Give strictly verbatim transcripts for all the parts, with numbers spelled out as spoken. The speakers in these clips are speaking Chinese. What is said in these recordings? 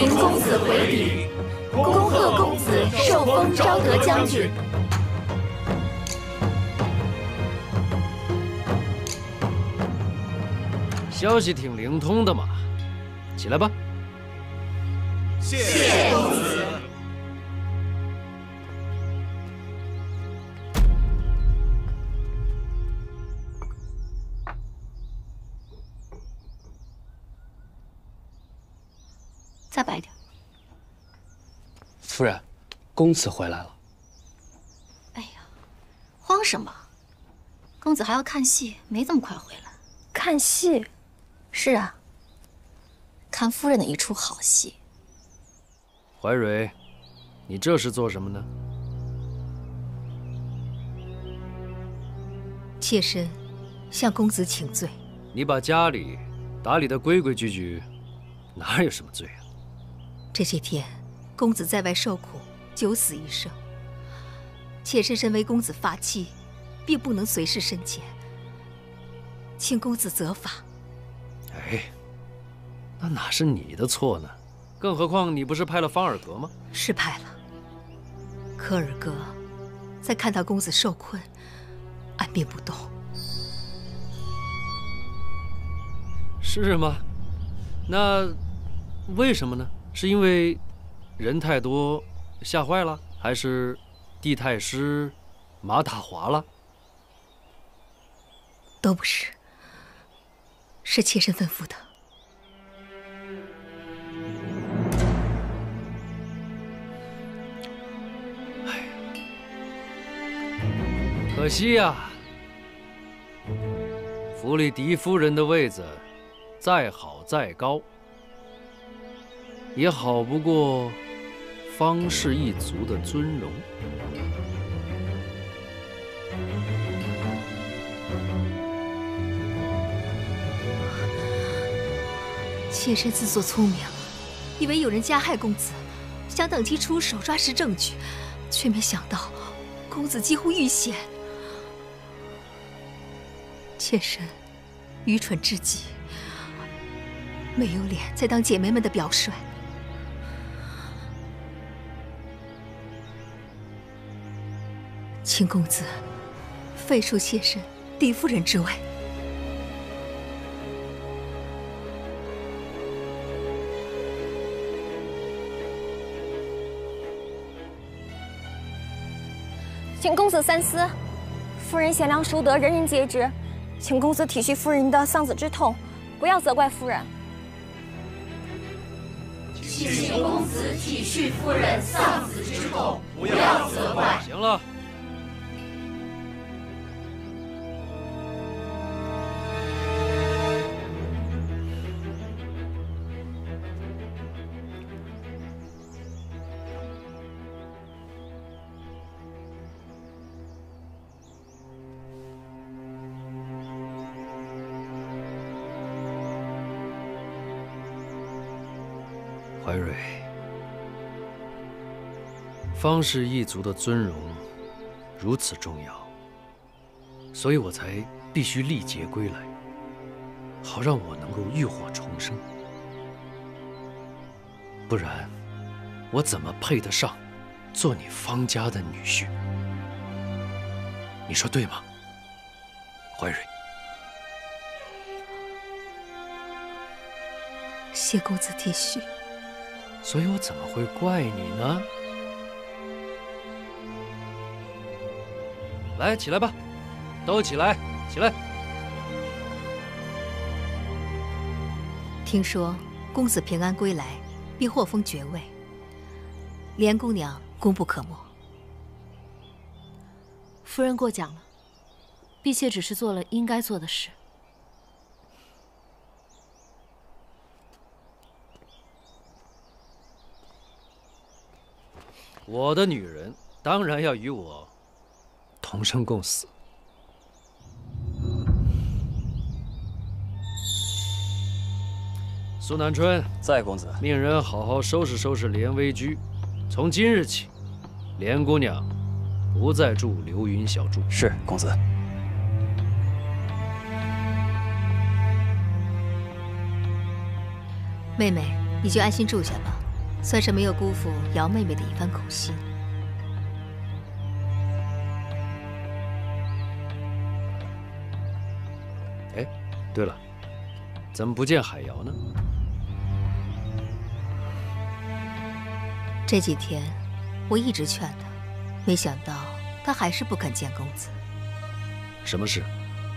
迎公子回礼，恭贺公子受封昭德将军。 消息挺灵通的嘛，起来吧。 谢公子。 再摆点。 夫人，公子回来了。 哎呀，慌什么？公子还要看戏，没这么快回来。 看戏？ 是啊，看夫人的一出好戏。 怀蕊，你这是做什么呢？ 妾身向公子请罪。 你把家里打理得规规矩矩，哪有什么罪啊？ 这些天，公子在外受苦，九死一生。妾身身为公子发妻，并不能随侍身前，请公子责罚。 哎，那哪是你的错呢？更何况你不是派了方尔格吗？ 是派了。可尔格在看到公子受困，按兵不动。 是吗？那为什么呢？是因为人太多吓坏了，还是地太湿马打滑了？ 都不是，是妾身吩咐的。 哎，可惜呀、啊，府里嫡夫人的位子再好再高，也好不过方氏一族的尊荣。 妾身自作聪明，以为有人加害公子，想等其出手抓实证据，却没想到公子几乎遇险。妾身愚蠢至极，没有脸再当姐妹们的表率。请公子废黜妾身嫡夫人之位。 请公子三思，夫人贤良淑德，人人皆知，请公子体恤夫人的丧子之痛，不要责怪夫人。 请公子体恤夫人丧子之痛，不要责怪。 行了。怀蕊，方氏一族的尊荣如此重要，所以我才必须历劫归来，好让我能够浴火重生。不然，我怎么配得上做你方家的女婿？你说对吗，怀蕊？ 谢公子体恤。 所以我怎么会怪你呢？来，起来吧，都起来，起来！ 听说公子平安归来，并获封爵位，莲姑娘功不可没。 夫人过奖了，婢妾只是做了应该做的事。 我的女人当然要与我同生共死。苏南春， 在，公子。 命人好好收拾收拾莲微居，从今日起，莲姑娘不再住流云小筑。 是，公子。 妹妹，你就安心住下吧。 算是没有辜负姚妹妹的一番苦心。 哎，对了，怎么不见海瑶呢？ 这几天我一直劝她，没想到她还是不肯见公子。 什么事？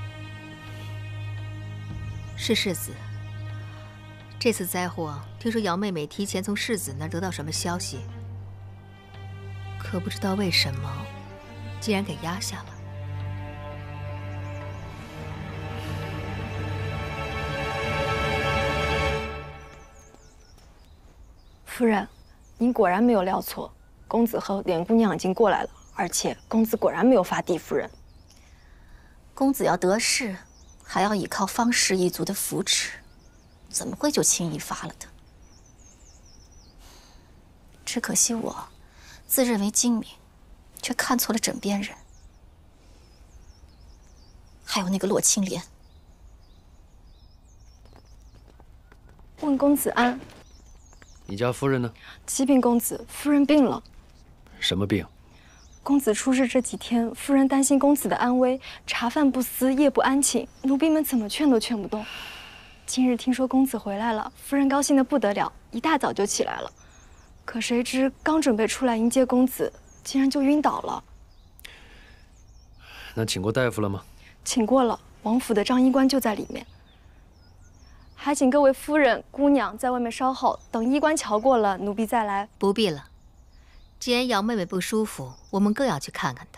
是世子。这次灾祸，听说姚妹妹提前从世子那儿得到什么消息，可不知道为什么，竟然给压下了。 夫人，您果然没有料错，公子和莲姑娘已经过来了，而且公子果然没有发帝夫人。 公子要得势，还要依靠方氏一族的扶持，怎么会就轻易发了的？只可惜我自认为精明，却看错了枕边人，还有那个洛青莲。 问公子安， 你家夫人呢？ 启禀公子，夫人病了。 什么病？ 公子出事这几天，夫人担心公子的安危，茶饭不思，夜不安寝，奴婢们怎么劝都劝不动。今日听说公子回来了，夫人高兴得不得了，一大早就起来了。可谁知刚准备出来迎接公子，竟然就晕倒了。 那请过大夫了吗？ 请过了，王府的张医官就在里面。还请各位夫人、姑娘在外面稍候，等医官瞧过了，奴婢再来。 不必了，既然姚妹妹不舒服，我们更要去看看她。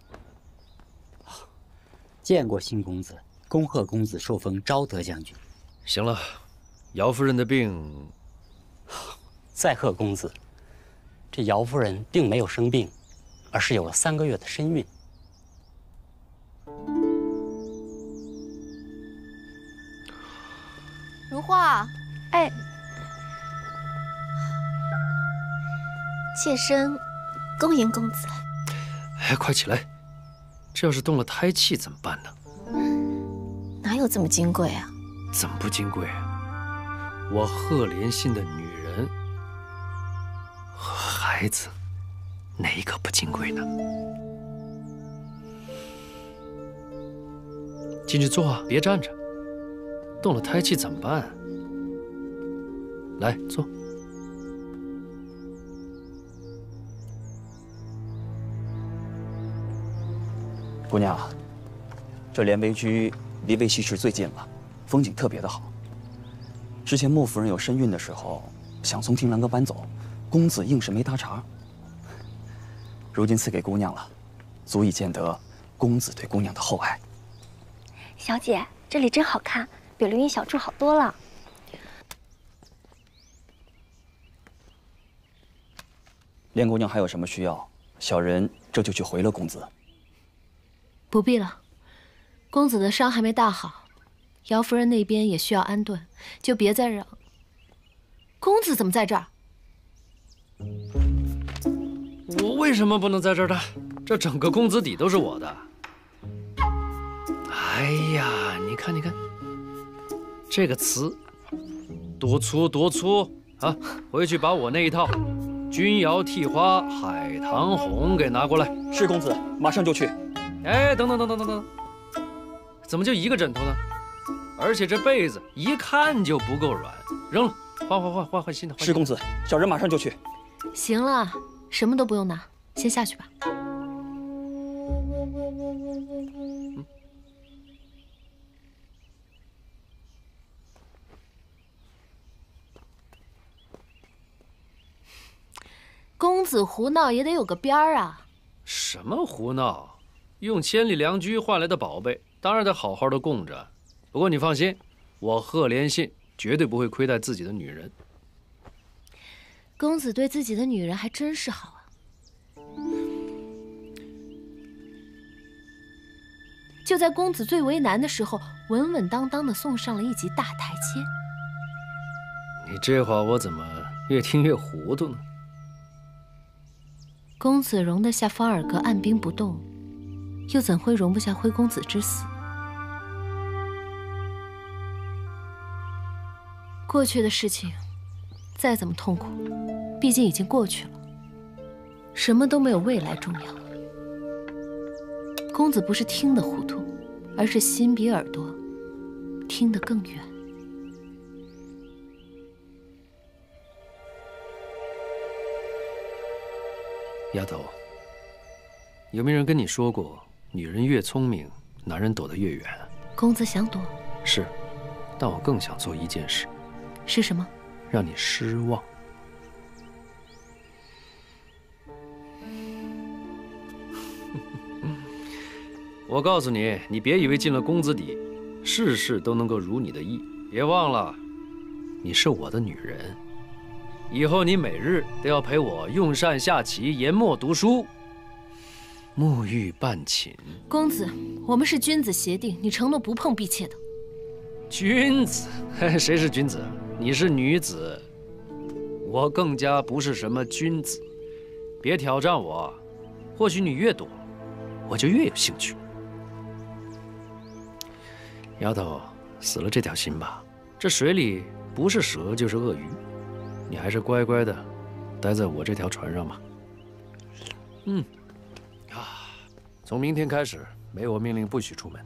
见过新公子，恭贺公子受封昭德将军。 行了，姚夫人的病， 再贺公子，这姚夫人并没有生病，而是有了三个月的身孕。 如画， 哎， 妾身恭迎公子。 哎，快起来！这要是动了胎气怎么办呢？ 哪有这么金贵啊？ 怎么不金贵？我赫连信的女人和孩子，哪一个不金贵呢？进去坐啊，别站着。动了胎气怎么办？来坐。 姑娘，这莲围居离渭西池最近了，风景特别的好。之前穆夫人有身孕的时候，想从听兰阁搬走，公子硬是没搭茬。如今赐给姑娘了，足以见得公子对姑娘的厚爱。 小姐，这里真好看，比流云小筑好多了。 莲姑娘还有什么需要，小人这就去回了公子。 不必了，公子的伤还没大好，姚夫人那边也需要安顿，就别再让。公子怎么在这儿？ 我为什么不能在这儿呢？这整个公子邸都是我的。哎呀，你看，你看，这个词多粗多粗啊！回去把我那一套《君瑶替花海棠红》给拿过来。 是公子，马上就去。 哎，等等等等等等，怎么就一个枕头呢？而且这被子一看就不够软，扔了，换换换换换新的。 是公子，小人马上就去。 行了，什么都不用拿，先下去吧。 嗯， 公子胡闹也得有个边儿啊！ 什么胡闹？用千里良驹换来的宝贝，当然得好好的供着。不过你放心，我赫连信绝对不会亏待自己的女人。 公子对自己的女人还真是好啊！就在公子最为难的时候，稳稳当当的送上了一级大台阶。 你这话我怎么越听越糊涂呢？ 公子容得下方尔阁按兵不动，又怎会容不下徽公子之死？过去的事情，再怎么痛苦， 毕竟已经过去了，什么都没有未来重要。公子不是听得糊涂，而是心比耳朵听得更远。 丫头，有没有人跟你说过，女人越聪明，男人躲得越远？ 公子想躲？ 是，但我更想做一件事。 是什么？ 让你失望。我告诉你，你别以为进了公子底，事事都能够如你的意。别忘了，你是我的女人。以后你每日都要陪我用膳下棋、研墨读书、沐浴伴寝。 公子，我们是君子协定，你承诺不碰婢妾的。 君子？谁是君子？你是女子，我更加不是什么君子。别挑战我，或许你越躲，我就越有兴趣。丫头，死了这条心吧。这水里不是蛇就是鳄鱼，你还是乖乖的待在我这条船上吧。嗯，啊，从明天开始，没我命令不许出门。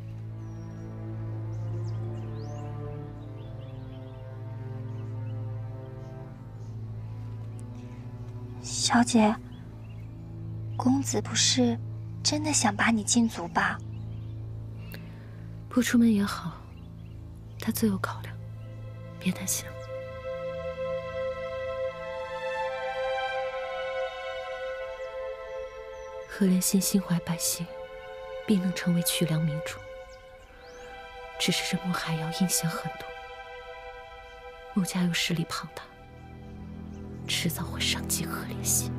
小姐，公子不是真的想把你禁足吧？ 不出门也好，他自有考量，别担心了。何莲心心怀百姓，必能成为曲梁明主。只是这幕海妖阴险狠毒，穆家又势力庞大，迟早会伤及何莲心。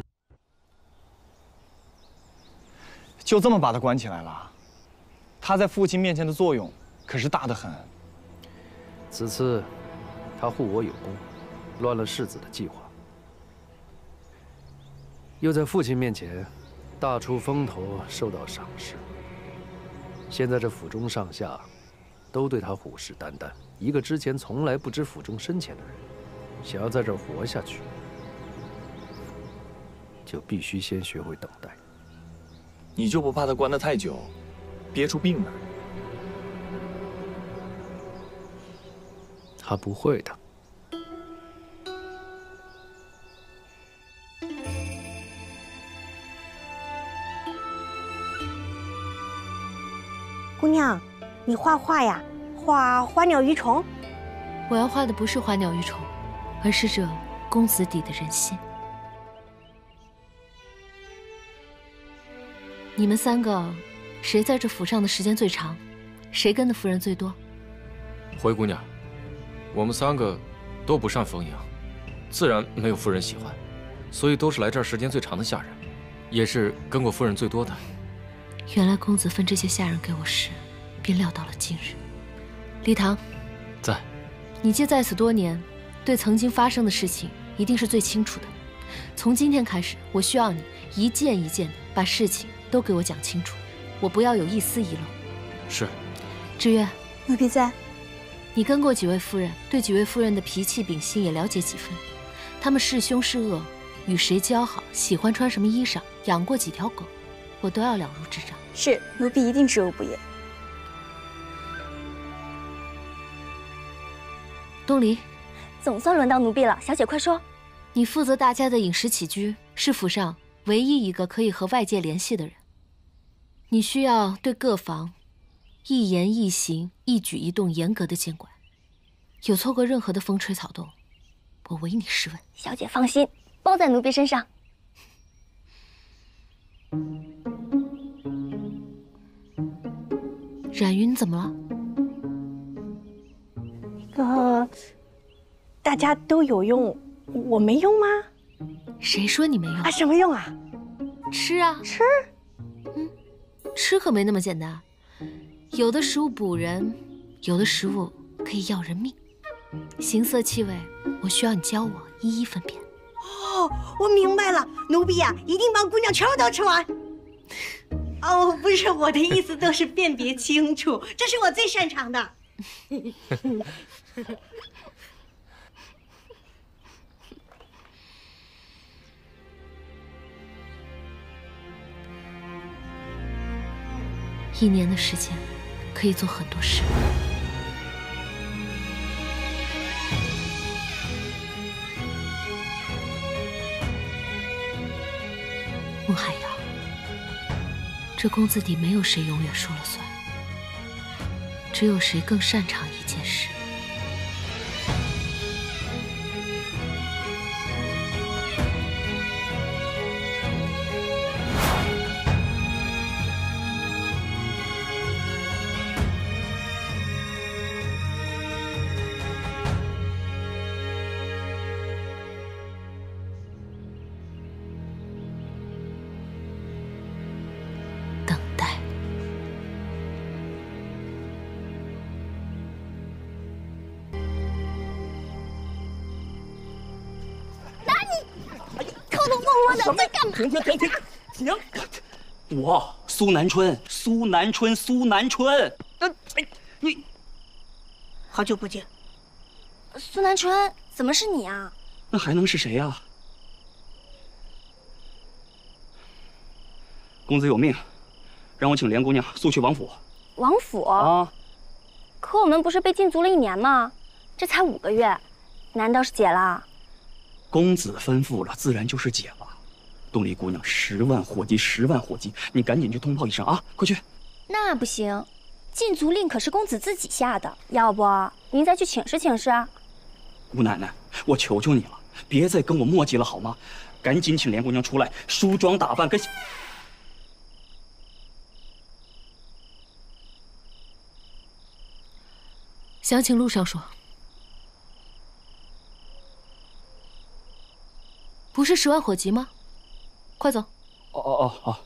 就这么把他关起来了？他在父亲面前的作用可是大得很。 此次他护我有功，乱了世子的计划，又在父亲面前大出风头，受到赏识。现在这府中上下都对他虎视眈眈。一个之前从来不知府中深浅的人，想要在这儿活下去，就必须先学会等待。 你就不怕他关得太久，憋出病来？ 他不会的。 姑娘，你画画呀？画花鸟鱼虫？ 我要画的不是花鸟鱼虫，而是这公子底的人心。你们三个，谁在这府上的时间最长？谁跟的夫人最多？ 灰姑娘，我们三个都不善逢迎，自然没有夫人喜欢，所以都是来这儿时间最长的下人，也是跟过夫人最多的。 原来公子分这些下人给我时，便料到了今日。李唐， 在。 你既在此多年，对曾经发生的事情一定是最清楚的。从今天开始，我需要你一件一件的把事情都给我讲清楚，我不要有一丝遗漏。 是。 知月， 奴婢在。 你跟过几位夫人，对几位夫人的脾气秉性也了解几分。她们是凶是恶，与谁交好，喜欢穿什么衣裳，养过几条狗，我都要了如指掌。 是，奴婢一定知无不言。 东篱， 总算轮到奴婢了，小姐快说。 你负责大家的饮食起居，是府上唯一一个可以和外界联系的人。你需要对各房一言一行、一举一动严格的监管，有错过任何的风吹草动，我唯你是问。 小姐放心，包在奴婢身上。 冉云怎么了？ 呃，大家都有用，我没用吗？ 谁说你没用啊？什么用啊？ 吃啊！ 吃？ 嗯，吃可没那么简单。有的食物补人，有的食物可以要人命。形色气味，我需要你教我一一分辨。 哦，我明白了，奴婢呀，一定帮姑娘全部都吃完。哦，不是我的意思，都是辨别清楚，这是我最擅长的。 一年的时间可以做很多事。穆海瑶，这公子里没有谁永远说了算，只有谁更擅长一件事。 停停停停停！我苏南春，苏南春，苏南春。呃，哎，你好久不见。 苏南春，怎么是你啊？ 那还能是谁呀？公子有命，让我请莲姑娘速去王府。 王府啊？ 可我们不是被禁足了一年吗？这才五个月，难道是解了？ 公子吩咐了，自然就是解了。东篱姑娘，十万火急，十万火急，你赶紧去通报一声啊！快去。 那不行，禁足令可是公子自己下的，要不您再去请示请示。 姑奶奶，我求求你了，别再跟我磨叽了好吗？赶紧请莲姑娘出来梳妆打扮，跟…… 详情路上说。不是十万火急吗？快走！ 哦哦哦哦！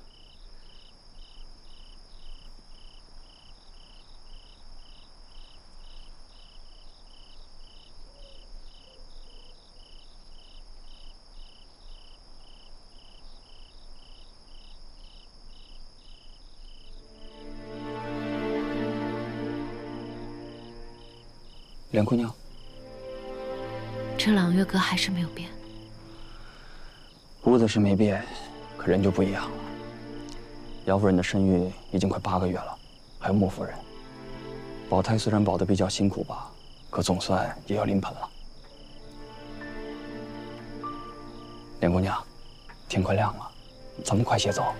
莲姑娘， 这朗月阁还是没有变。 屋子是没变，可人就不一样了。姚夫人的身孕已经快八个月了，还有穆夫人，保胎虽然保得比较辛苦吧，可总算也要临盆了。莲姑娘，天快亮了，咱们快些走。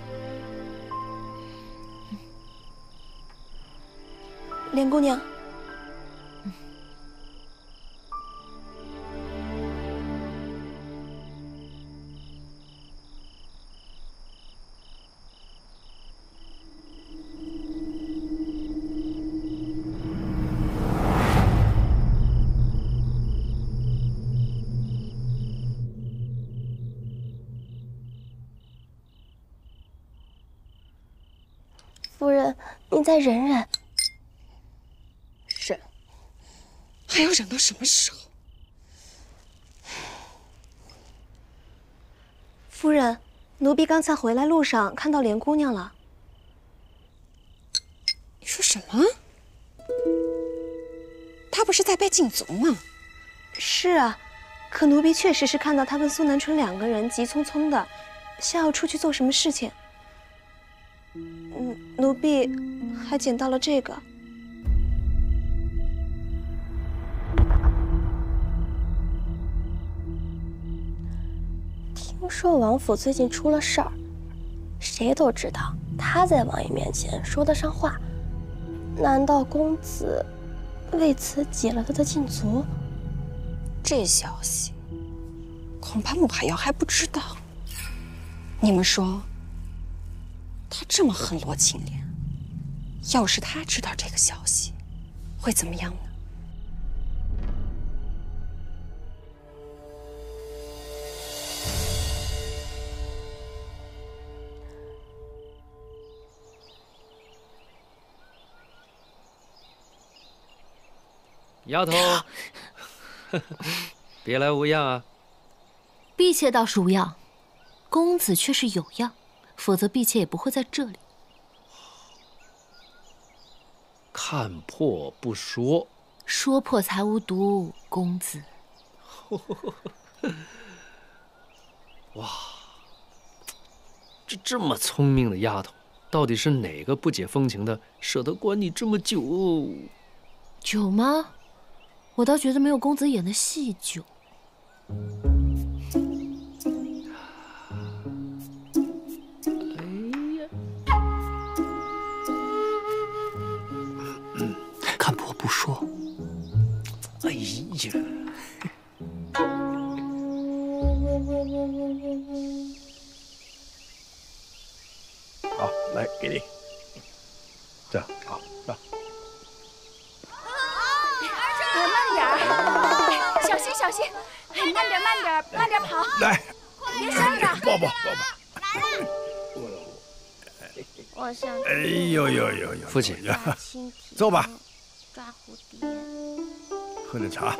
莲姑娘。夫人，您再忍忍。 忍？还要忍到什么时候？ 夫人，奴婢刚才回来路上看到莲姑娘了。 你说什么？她不是在被禁足吗？ 是啊，可奴婢确实是看到她跟苏南春两个人急匆匆的，像要出去做什么事情。嗯，奴婢还捡到了这个。 听说王府最近出了事儿，谁都知道他在王爷面前说得上话。难道公子为此解了他的禁足？ 这消息，恐怕穆海瑶还不知道。你们说？他这么恨罗青莲，要是他知道这个消息，会怎么样呢？ 丫头，别来无恙啊！ 婢妾倒是无恙，公子却是有恙。否则，婢妾也不会在这里。 看破不说， 说破才无毒，公子。 哇，这这么聪明的丫头， 到底是哪个不解风情的，舍得管你这么久？ 久吗？我倒觉得没有公子演的戏久。 看破不说。 哎呀！ 好，来给你。这样，好，这。 慢点儿，小心小心，慢点慢点慢点跑。 来， 别伤着。 抱抱抱抱。 我想。 哎呦呦呦呦！ 父亲， 走吧。 抓蝴蝶。 喝点茶。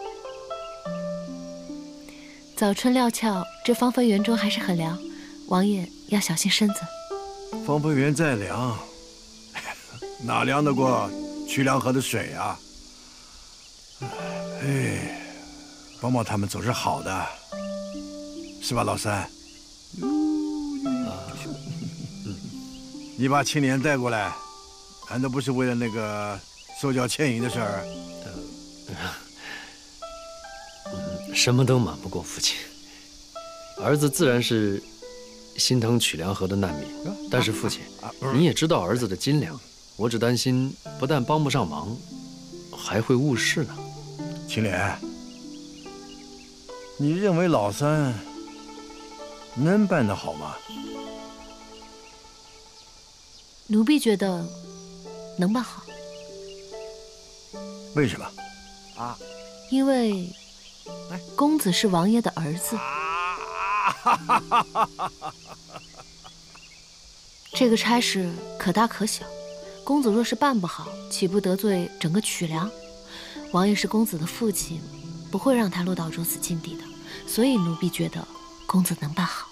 早春料峭，这芳芬园中还是很凉，王爷要小心身子。 芳芬园再凉，哪凉得过曲梁河的水啊？哎，帮帮他们总是好的，是吧，老三？你把青莲带过来，难道不是为了那个收缴欠银的事儿？ 什么都瞒不过父亲。儿子自然是心疼曲梁河的难民，但是父亲，你也知道儿子的斤两，我只担心不但帮不上忙，还会误事呢。 青莲，你认为老三能办得好吗？ 奴婢觉得能办好。 为什么？ 啊，因为公子是王爷的儿子。这个差事可大可小，公子若是办不好，岂不得罪整个曲梁？王爷是公子的父亲，不会让他落到如此境地的。所以奴婢觉得公子能办好。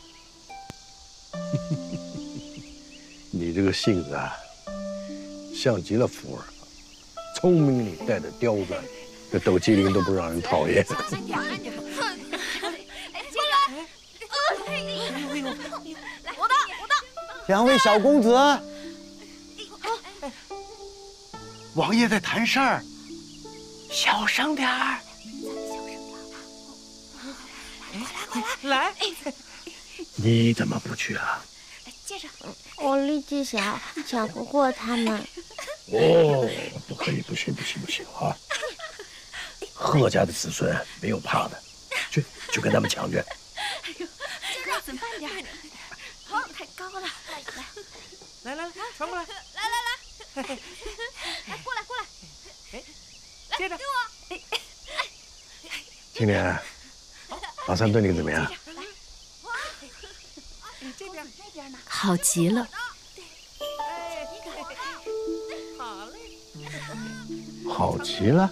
你这个性子啊，像极了福儿，聪明里带着刁钻，这斗鸡灵都不让人讨厌。 我的我的。 两位小公子，王爷在谈事儿，小声点儿。 来， 你怎么不去啊？ 接着，我力气小，抢不过他们。 哦，不可以，不行，不行，不行啊！贺家的子孙没有怕的，去去跟他们抢去。 哎呦，公子慢点，好，太高了。来来来，传过来，来来来，来过来过来，哎，接着给我，哎， 青莲，老三对你怎么样？ 这边那边呢？ 好极了。 好嘞。 好极了。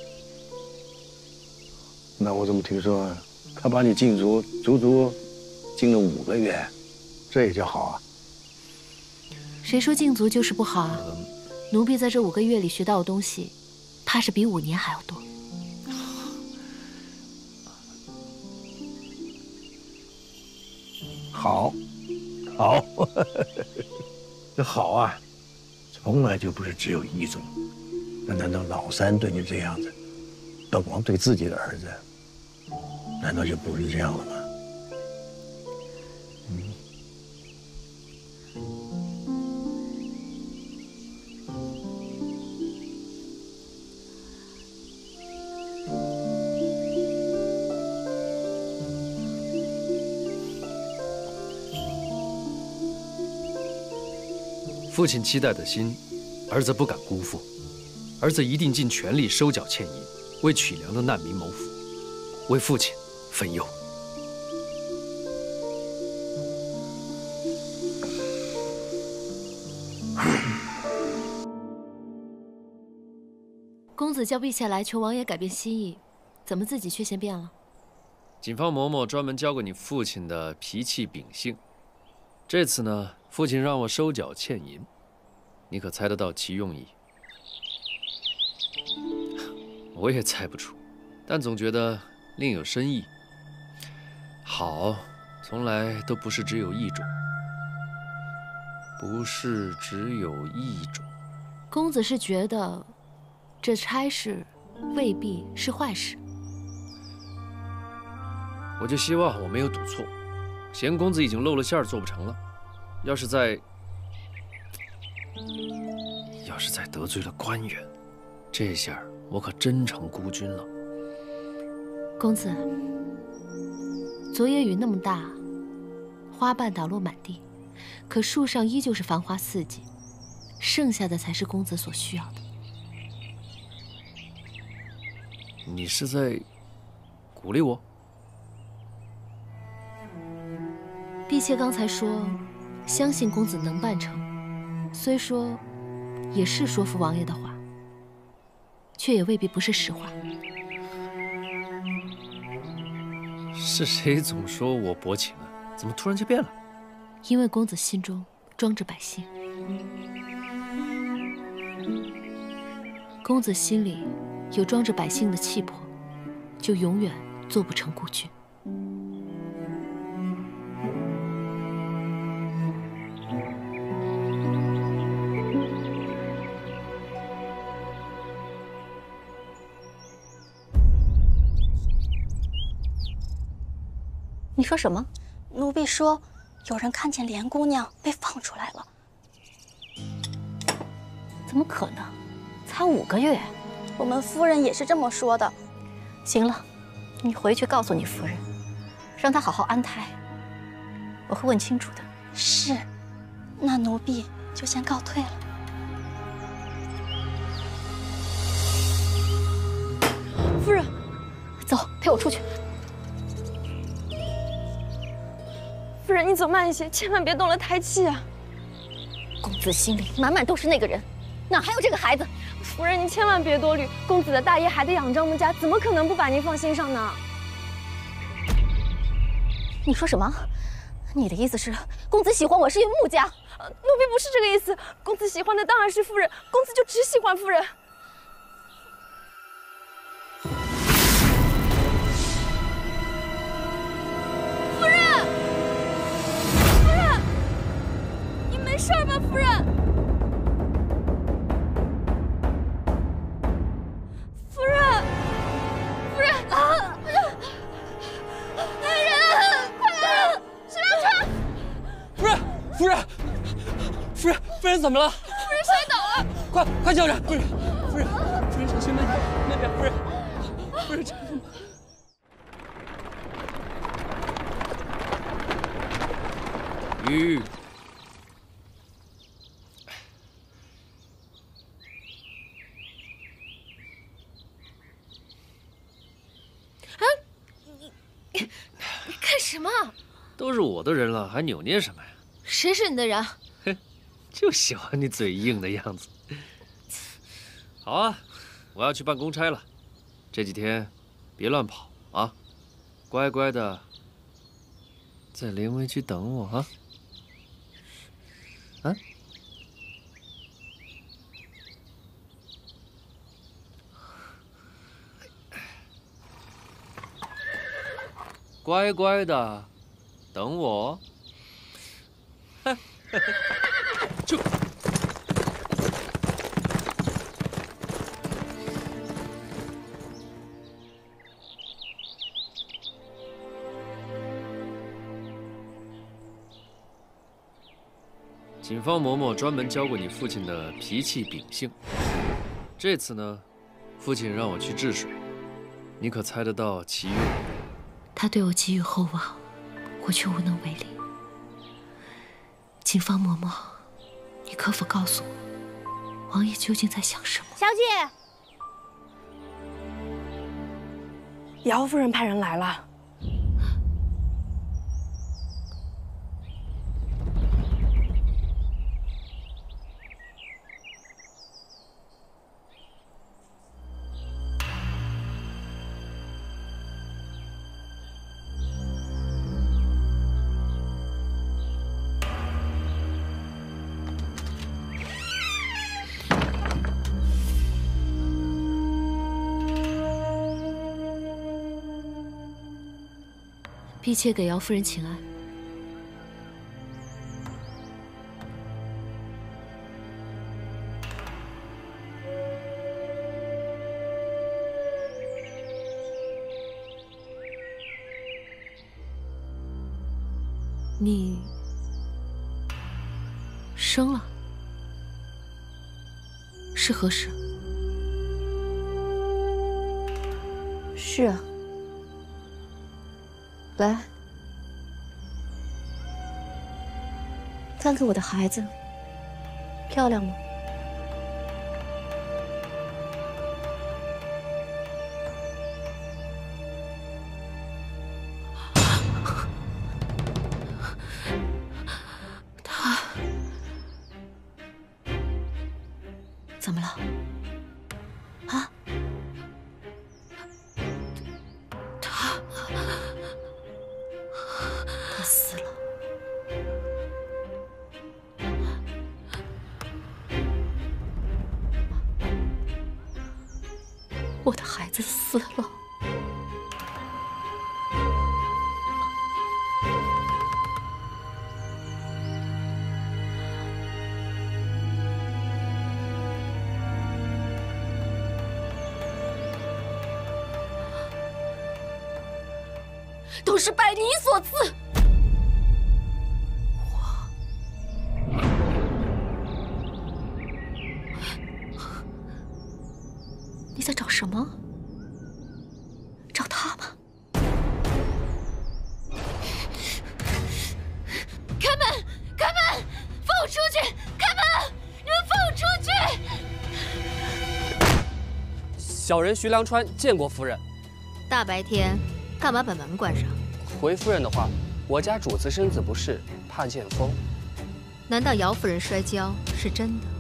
那我怎么听说他把你禁足足足禁了五个月，这也叫好啊？ 谁说禁足就是不好啊？奴婢在这五个月里学到的东西，怕是比五年还要多。 好，好，这好啊，从来就不是只有一种。那难道老三对你这样子，本王对自己的儿子，难道就不是这样了吗？嗯。 父亲期待的心，儿子不敢辜负，儿子一定尽全力收缴欠银，为曲梁的难民谋福，为父亲分忧。 公子叫陛下来求王爷改变心意，怎么自己却先变了？ 锦芳嬷嬷专门教过你父亲的脾气秉性，这次呢，父亲让我收缴欠银，你可猜得到其用意？我也猜不出，但总觉得另有深意。好，从来都不是只有一种。 不是只有一种。 公子是觉得这差事未必是坏事。 我就希望我没有赌错。贤公子已经露了馅儿，做不成了。要是再……要是再得罪了官员，这下我可真成孤军了。 公子，昨夜雨那么大，花瓣打落满地，可树上依旧是繁花似锦，剩下的才是公子所需要的。 你是在鼓励我？ 婢妾刚才说，相信公子能办成，虽说也是说服王爷的话，却也未必不是实话。 是谁总说我薄情啊？怎么突然就变了？ 因为公子心中装着百姓，公子心里有装着百姓的气魄，就永远做不成孤军。 你说什么？ 奴婢说，有人看见莲姑娘被放出来了。 怎么可能？才五个月。 我们夫人也是这么说的。 行了，你回去告诉你夫人，让她好好安胎。我会问清楚的。 是，那奴婢就先告退了。 夫人， 走，陪我出去。 夫人，你走慢一些，千万别动了胎气啊！ 公子心里满满都是那个人，哪还有这个孩子？ 夫人，你千万别多虑，公子的大爷还得养丈母家，怎么可能不把您放心上呢？ 你说什么？你的意思是，公子喜欢我是因为穆家？ 呃、奴婢不是这个意思，公子喜欢的当然是夫人，公子就只喜欢夫人。夫人，夫人，你没事吧，夫人？夫人，夫人啊！来人，快来！石良川！ 夫人，夫人，夫人，夫人怎么了？ 夫人摔倒了！ 快快叫人！夫人，夫人，夫人小心那边，那边，夫人，夫人这样。 玉。 啊，你你干什么？ 都是我的人了，还扭捏什么呀？ 谁是你的人？ 哼，就喜欢你嘴硬的样子。好啊，我要去办公差了，这几天别乱跑啊，乖乖的在连围居等我啊。啊？乖乖的等我。就。警方嬷嬷专门教过你父亲的脾气秉性。这次呢，父亲让我去治水，你可猜得到其用？ 他对我寄予厚望，我却无能为力。警方嬷嬷，你可否告诉我，王爷究竟在想什么？ 小姐， 姚夫人派人来了。 婢妾给姚夫人请安。 你生了？是何时？ 是啊。来，看看我的孩子，漂亮吗？ 他怎么了？啊？他他死了。我的孩子死了。都是拜你所赐。我，你在找什么？找他吗？开门！开门！放我出去！开门！你们放我出去！ 小人徐良川见过夫人。 大白天，干嘛把门关上？ 回夫人的话，我家主子身子不适，怕见风。 难道姚夫人摔跤是真的？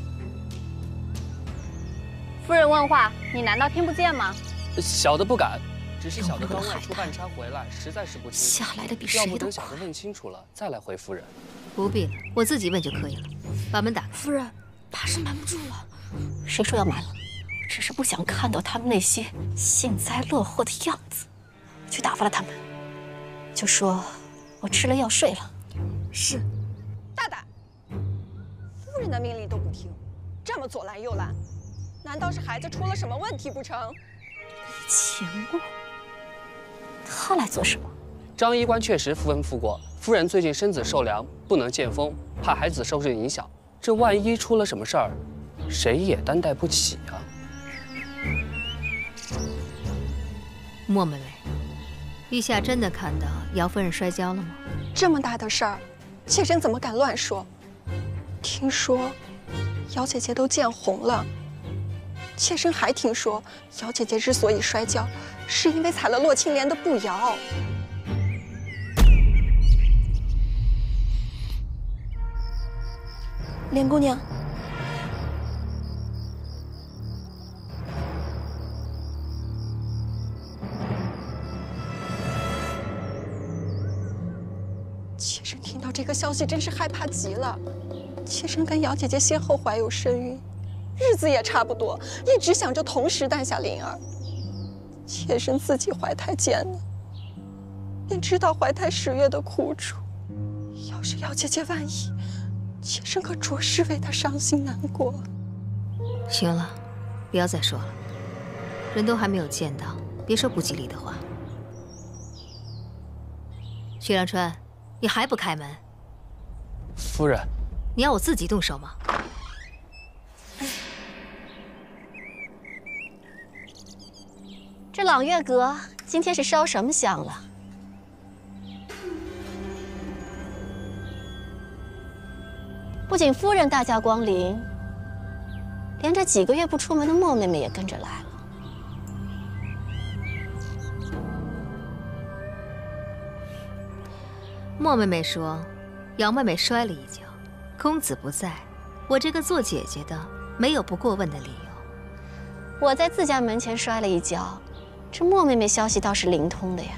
夫人问话，你难道听不见吗？ 小的不敢，只是小的刚外出半差回来，实在是不清。 下来的比谁要不都等小的问清楚了，再来回夫人。 不必了，我自己问就可以了。把门打开。 夫人，怕是瞒不住了。谁说要瞒了？只是不想看到他们那些幸灾乐祸的样子，去打发了他们。就说我吃了药睡了。 是。大胆！夫人的命令都不听，这么左拦右拦，难道是孩子出了什么问题不成？ 钱墨，他来做什么？ 张医官确实吩咐过，夫人最近身子受凉，不能见风，怕孩子受这影响。这万一出了什么事儿，谁也担待不起啊。 莫妹妹，陛下真的看到姚夫人摔跤了吗？ 这么大的事儿，妾身怎么敢乱说？听说姚姐姐都见红了，妾身还听说姚姐姐之所以摔跤，是因为踩了洛青莲的步摇。莲姑娘，妾身听到这个消息，真是害怕极了。妾身跟姚姐姐先后怀有身孕，日子也差不多，一直想着同时诞下灵儿。妾身自己怀胎见了，便知道怀胎十月的苦楚。要是姚姐姐万一……妾身可着实为她伤心难过。 行了，不要再说了，人都还没有见到，别说不吉利的话。薛良川，你还不开门？ 夫人， 你要我自己动手吗？ 这朗月阁今天是烧什么香了？不仅夫人大驾光临，连这几个月不出门的莫妹妹也跟着来了。 莫妹妹说，姚妹妹摔了一跤，公子不在，我这个做姐姐的没有不过问的理由。 我在自家门前摔了一跤，这莫妹妹消息倒是灵通的呀。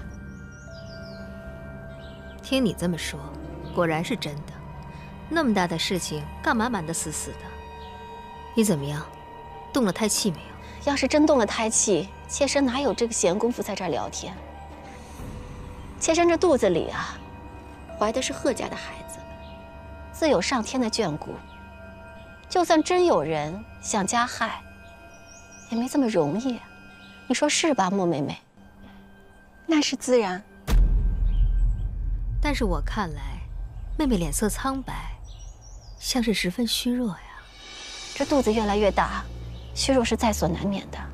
听你这么说，果然是真的。那么大的事情，干嘛瞒得死死的？你怎么样，动了胎气没有？ 要是真动了胎气，妾身哪有这个闲工夫在这儿聊天？妾身这肚子里啊，怀的是贺家的孩子，自有上天的眷顾。就算真有人想加害，也没这么容易。你说是吧，莫妹妹？ 那是自然。 但是我看来， 妹妹脸色苍白，像是十分虚弱呀。 这肚子越来越大，虚弱是在所难免的。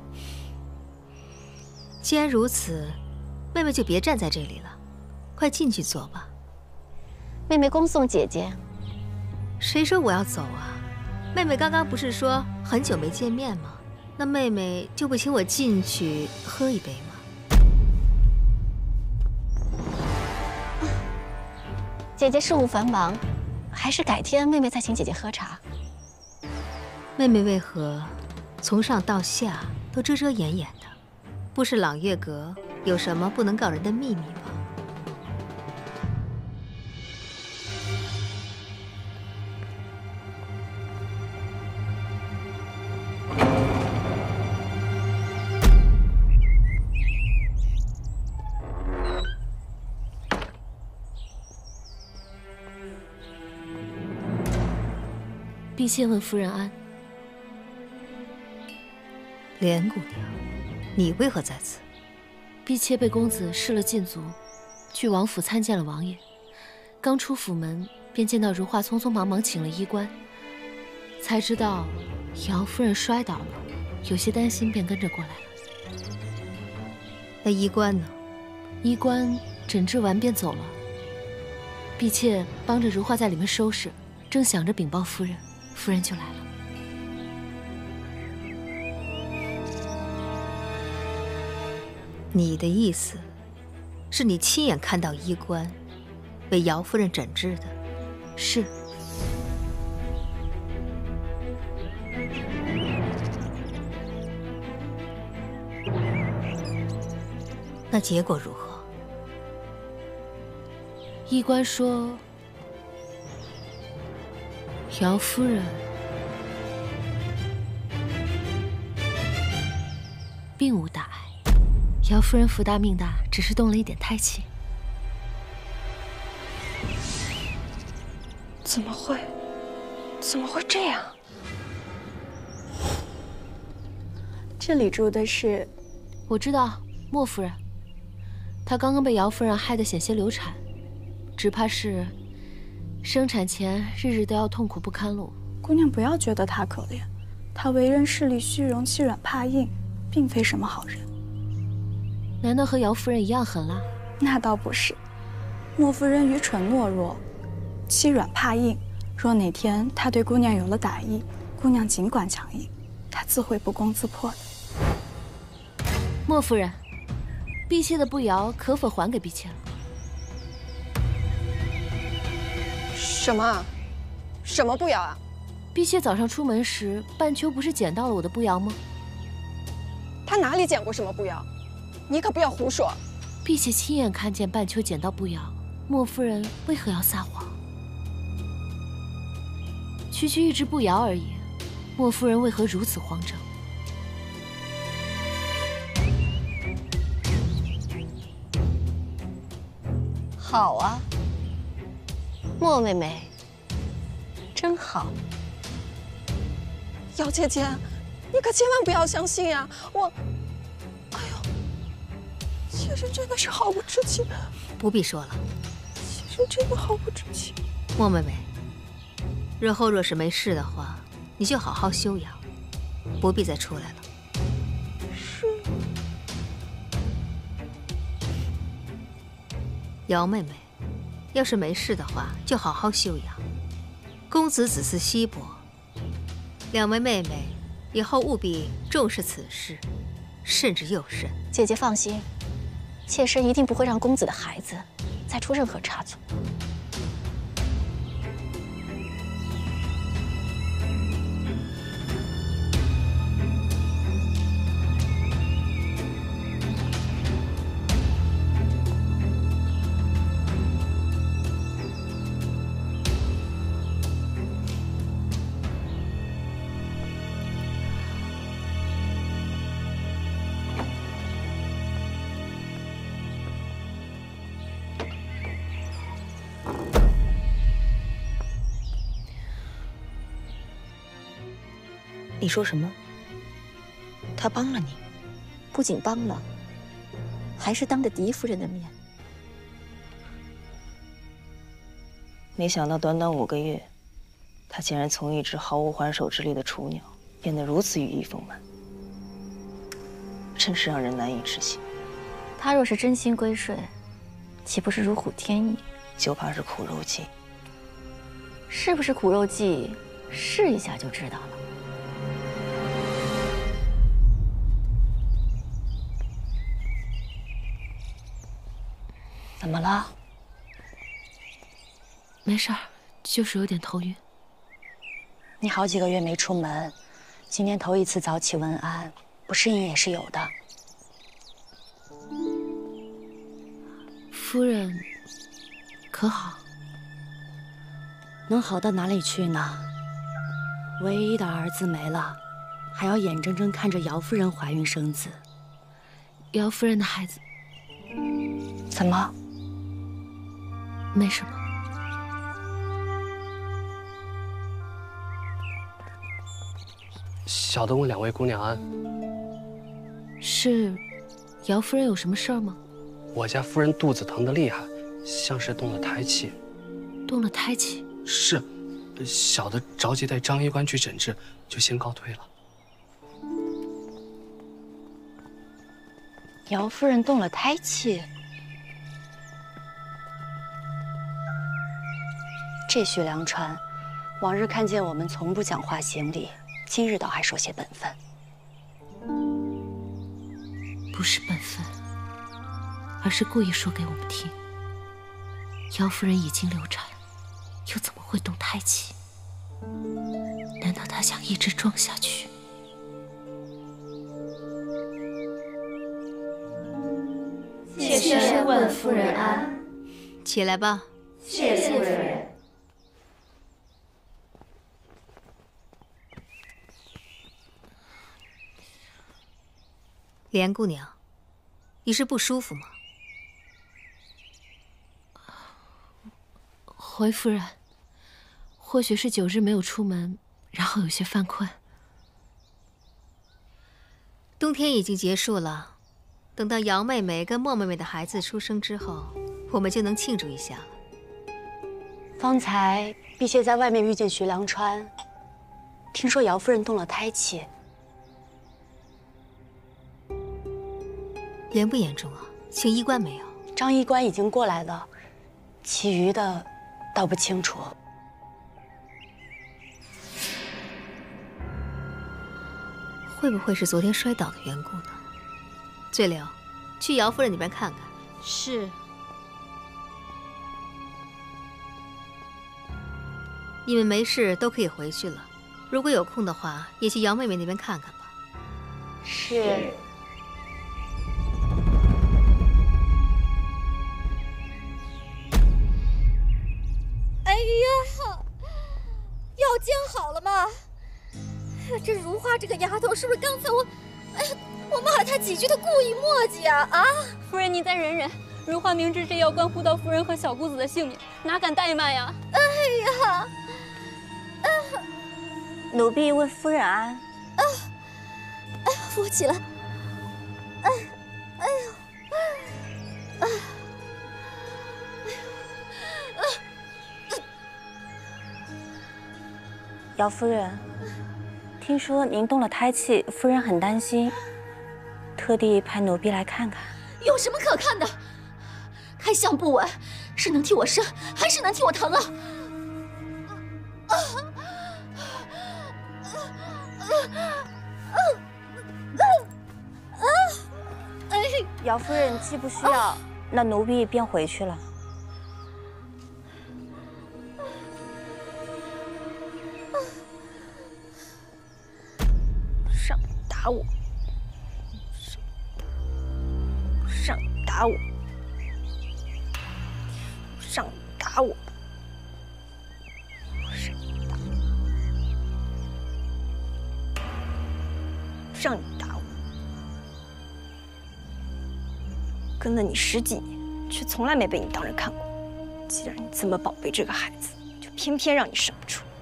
既然如此，妹妹就别站在这里了，快进去坐吧。 妹妹恭送姐姐。 谁说我要走啊？妹妹刚刚不是说很久没见面吗？那妹妹就不请我进去喝一杯吗？ 姐姐事务繁忙，还是改天妹妹再请姐姐喝茶。 妹妹为何从上到下都遮遮掩掩的？不是朗月阁有什么不能告人的秘密吗？ 婢妾问夫人安。 莲姑娘，你为何在此？ 婢妾被公子施了禁足，去王府参见了王爷。刚出府门，便见到如画匆匆忙忙请了医官，才知道姚夫人摔倒了，有些担心，便跟着过来了。 那医官呢？ 医官诊治完便走了。婢妾帮着如画在里面收拾，正想着禀报夫人，夫人就来了。 你的意思，是你亲眼看到医官为姚夫人诊治的？ 是。 那结果如何？ 医官说，姚夫人并无大碍。姚夫人福大命大，只是动了一点胎气。 怎么会？怎么会这样？ 这里住的是， 我知道莫夫人，她刚刚被姚夫人害得险些流产，只怕是生产前日日都要痛苦不堪喽。 姑娘不要觉得她可怜，她为人势利虚荣、欺软怕硬，并非什么好人。 难道和姚夫人一样狠辣？ 那倒不是，莫夫人愚蠢懦弱，欺软怕硬。若哪天她对姑娘有了歹意，姑娘尽管强硬，她自会不攻自破的。 莫夫人，婢妾的步摇可否还给婢妾了？ 什么？什么步摇啊？ 婢妾早上出门时，半秋不是捡到了我的步摇吗？ 他哪里捡过什么步摇？你可不要胡说！ 婢妾亲眼看见半秋捡到步摇，莫夫人为何要撒谎？区区一只步摇而已，莫夫人为何如此慌张？ 好啊，莫妹妹，真好。 姚姐姐，你可千万不要相信呀！我。妾身真的是毫不知情， 不必说了。 妾身真的毫不知情。 莫妹妹，日后若是没事的话，你就好好休养，不必再出来了。 是。 姚妹妹，要是没事的话，就好好休养。公子子嗣稀薄，两位妹妹以后务必重视此事，慎之又慎。 姐姐放心。妾身一定不会让公子的孩子再出任何差错。 你说什么？他帮了你？ 不仅帮了，还是当着狄夫人的面。 没想到短短五个月，他竟然从一只毫无还手之力的雏鸟，变得如此羽翼丰满，真是让人难以置信。 他若是真心归顺，岂不是如虎添翼？ 就怕是苦肉计。 是不是苦肉计，试一下就知道了。 怎么了？ 没事儿，就是有点头晕。 你好几个月没出门，今天头一次早起问安，不适应也是有的。 夫人可好？ 能好到哪里去呢？唯一的儿子没了，还要眼睁睁看着姚夫人怀孕生子。 姚夫人的孩子怎么？ 没什么。 小的问两位姑娘安， 是姚夫人有什么事儿吗？ 我家夫人肚子疼得厉害，像是动了胎气。 动了胎气？ 是，小的着急带张医官去诊治，就先告退了。 姚夫人动了胎气，这徐良川，往日看见我们从不讲话行礼，今日倒还说些本分。 不是本分，而是故意说给我们听。姚夫人已经流产，又怎么会动胎气？难道她想一直装下去？ 妾身问夫人安。 起来吧。 谢夫人。 莲姑娘，你是不舒服吗？ 回夫人，或许是九日没有出门，然后有些犯困。 冬天已经结束了，等到姚妹妹跟莫妹妹的孩子出生之后，我们就能庆祝一下了。 方才婢妾在外面遇见徐良川，听说姚夫人动了胎气。 严不严重啊？请医官没有？ 张医官已经过来了，其余的倒不清楚。 会不会是昨天摔倒的缘故呢？醉柳，去姚夫人那边看看。 是。 你们没事都可以回去了，如果有空的话，也去姚妹妹那边看看吧。 是。 哎呀，药煎好了吗？这如花这个丫头，是不是刚才我，哎呀，我骂了她几句，她故意磨叽啊啊！ 夫人，您再忍忍。如花明知这要关乎到夫人和小姑子的性命，哪敢怠慢呀？ 哎呀，啊、 奴婢问夫人安。 啊，哎呀，扶起来。哎，哎呀，啊。 姚夫人，听说您动了胎气，夫人很担心，特地派奴婢来看看。 有什么可看的？胎象不稳，是能替我生，还是能替我疼啊？啊啊！哎， 姚夫人既不需要，那奴婢便回去了。上打我！上打我！上打我！上打我！上你打我！跟了你十几年，却从来没被你当人看过。既然你这么宝贝这个孩子，就偏偏让你生不出。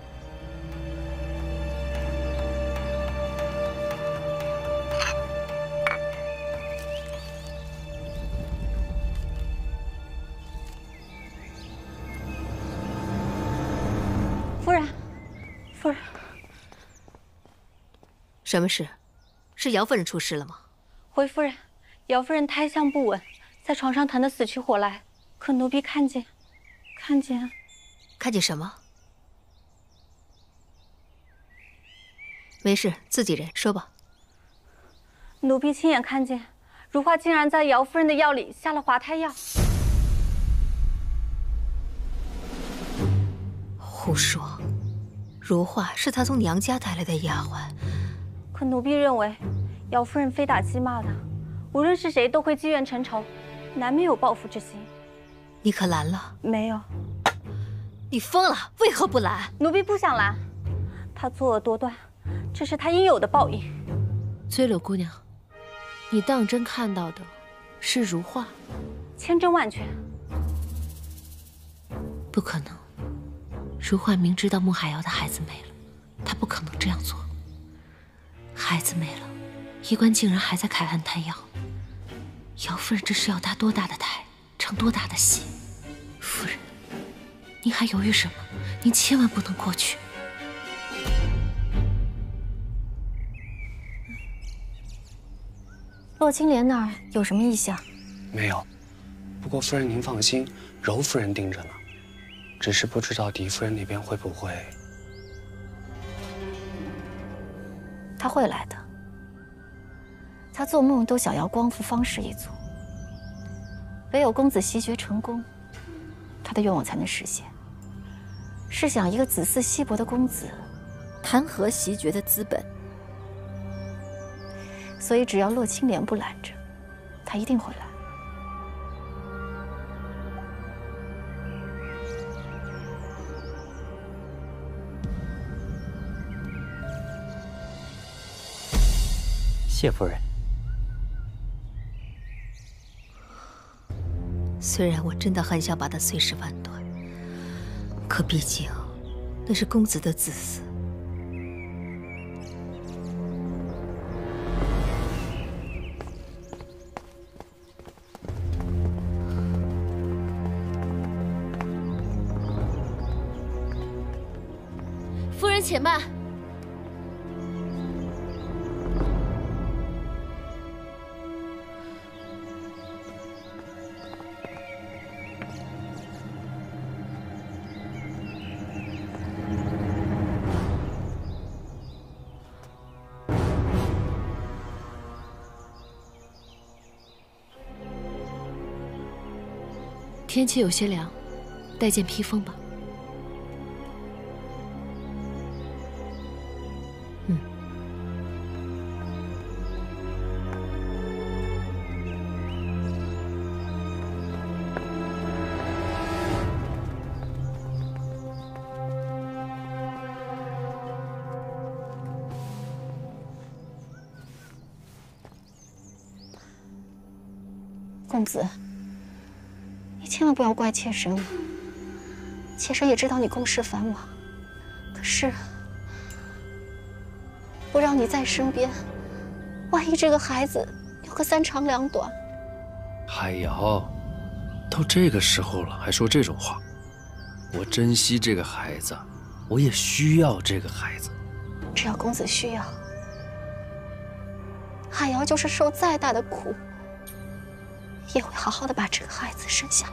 什么事？是姚夫人出事了吗？ 回夫人，姚夫人胎相不稳，在床上疼得死去活来。可奴婢看见，看见， 看见什么？没事，自己人，说吧。 奴婢亲眼看见，如花竟然在姚夫人的药里下了滑胎药。 胡说！如花是她从娘家带来的丫鬟。 可奴婢认为，姚夫人非打即骂的，无论是谁都会积怨成仇，难免有报复之心。 你可拦了？ 没有。 你疯了？为何不拦？ 奴婢不想拦。她作恶多端，这是她应有的报应。 崔柳姑娘，你当真看到的是如画？ 千真万确。 不可能，如画明知道穆海瑶的孩子没了，她不可能这样做。孩子没了，医官竟然还在凯安胎药。姚夫人这是要搭多大的胎，唱多大的戏？夫人，您还犹豫什么？您千万不能过去。 洛青莲那儿有什么异象？ 没有，不过夫人您放心，柔夫人盯着呢。只是不知道狄夫人那边会不会…… 他会来的。他做梦都想要光复方氏一族，唯有公子袭爵成功，他的愿望才能实现。试想，一个子嗣稀薄的公子，谈何袭爵的资本？所以，只要洛青莲不拦着，他一定会来。 谢夫人。 虽然我真的很想把他碎尸万段，可毕竟那是公子的子嗣。 夫人且慢。天气有些凉，带件披风吧。 嗯。 公子。千万不要怪妾身了，妾身也知道你公事繁忙，可是不让你在身边，万一这个孩子有个三长两短。 海瑶，到这个时候了还说这种话，我珍惜这个孩子，我也需要这个孩子。 只要公子需要，海瑶就是受再大的苦，也会好好的把这个孩子生下来。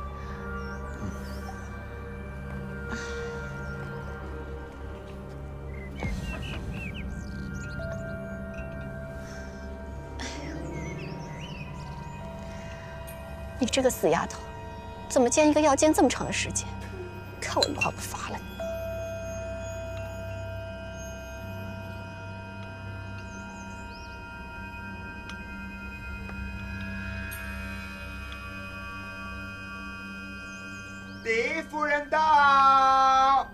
你这个死丫头，怎么煎一个药煎这么长的时间？看我一话不发了你！ 狄夫人到。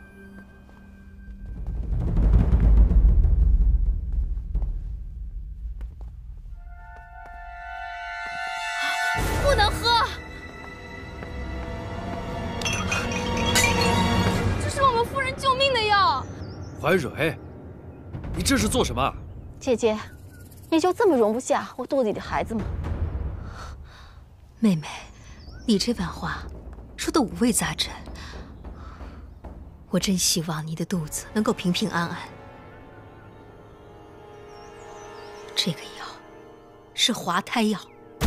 不能喝！这是我们夫人救命的药。 怀蕊，你这是做什么？ 姐姐，你就这么容不下我肚子里的孩子吗？ 妹妹，你这番话说的五味杂陈。我真希望你的肚子能够平平安安。 这个药是滑胎药。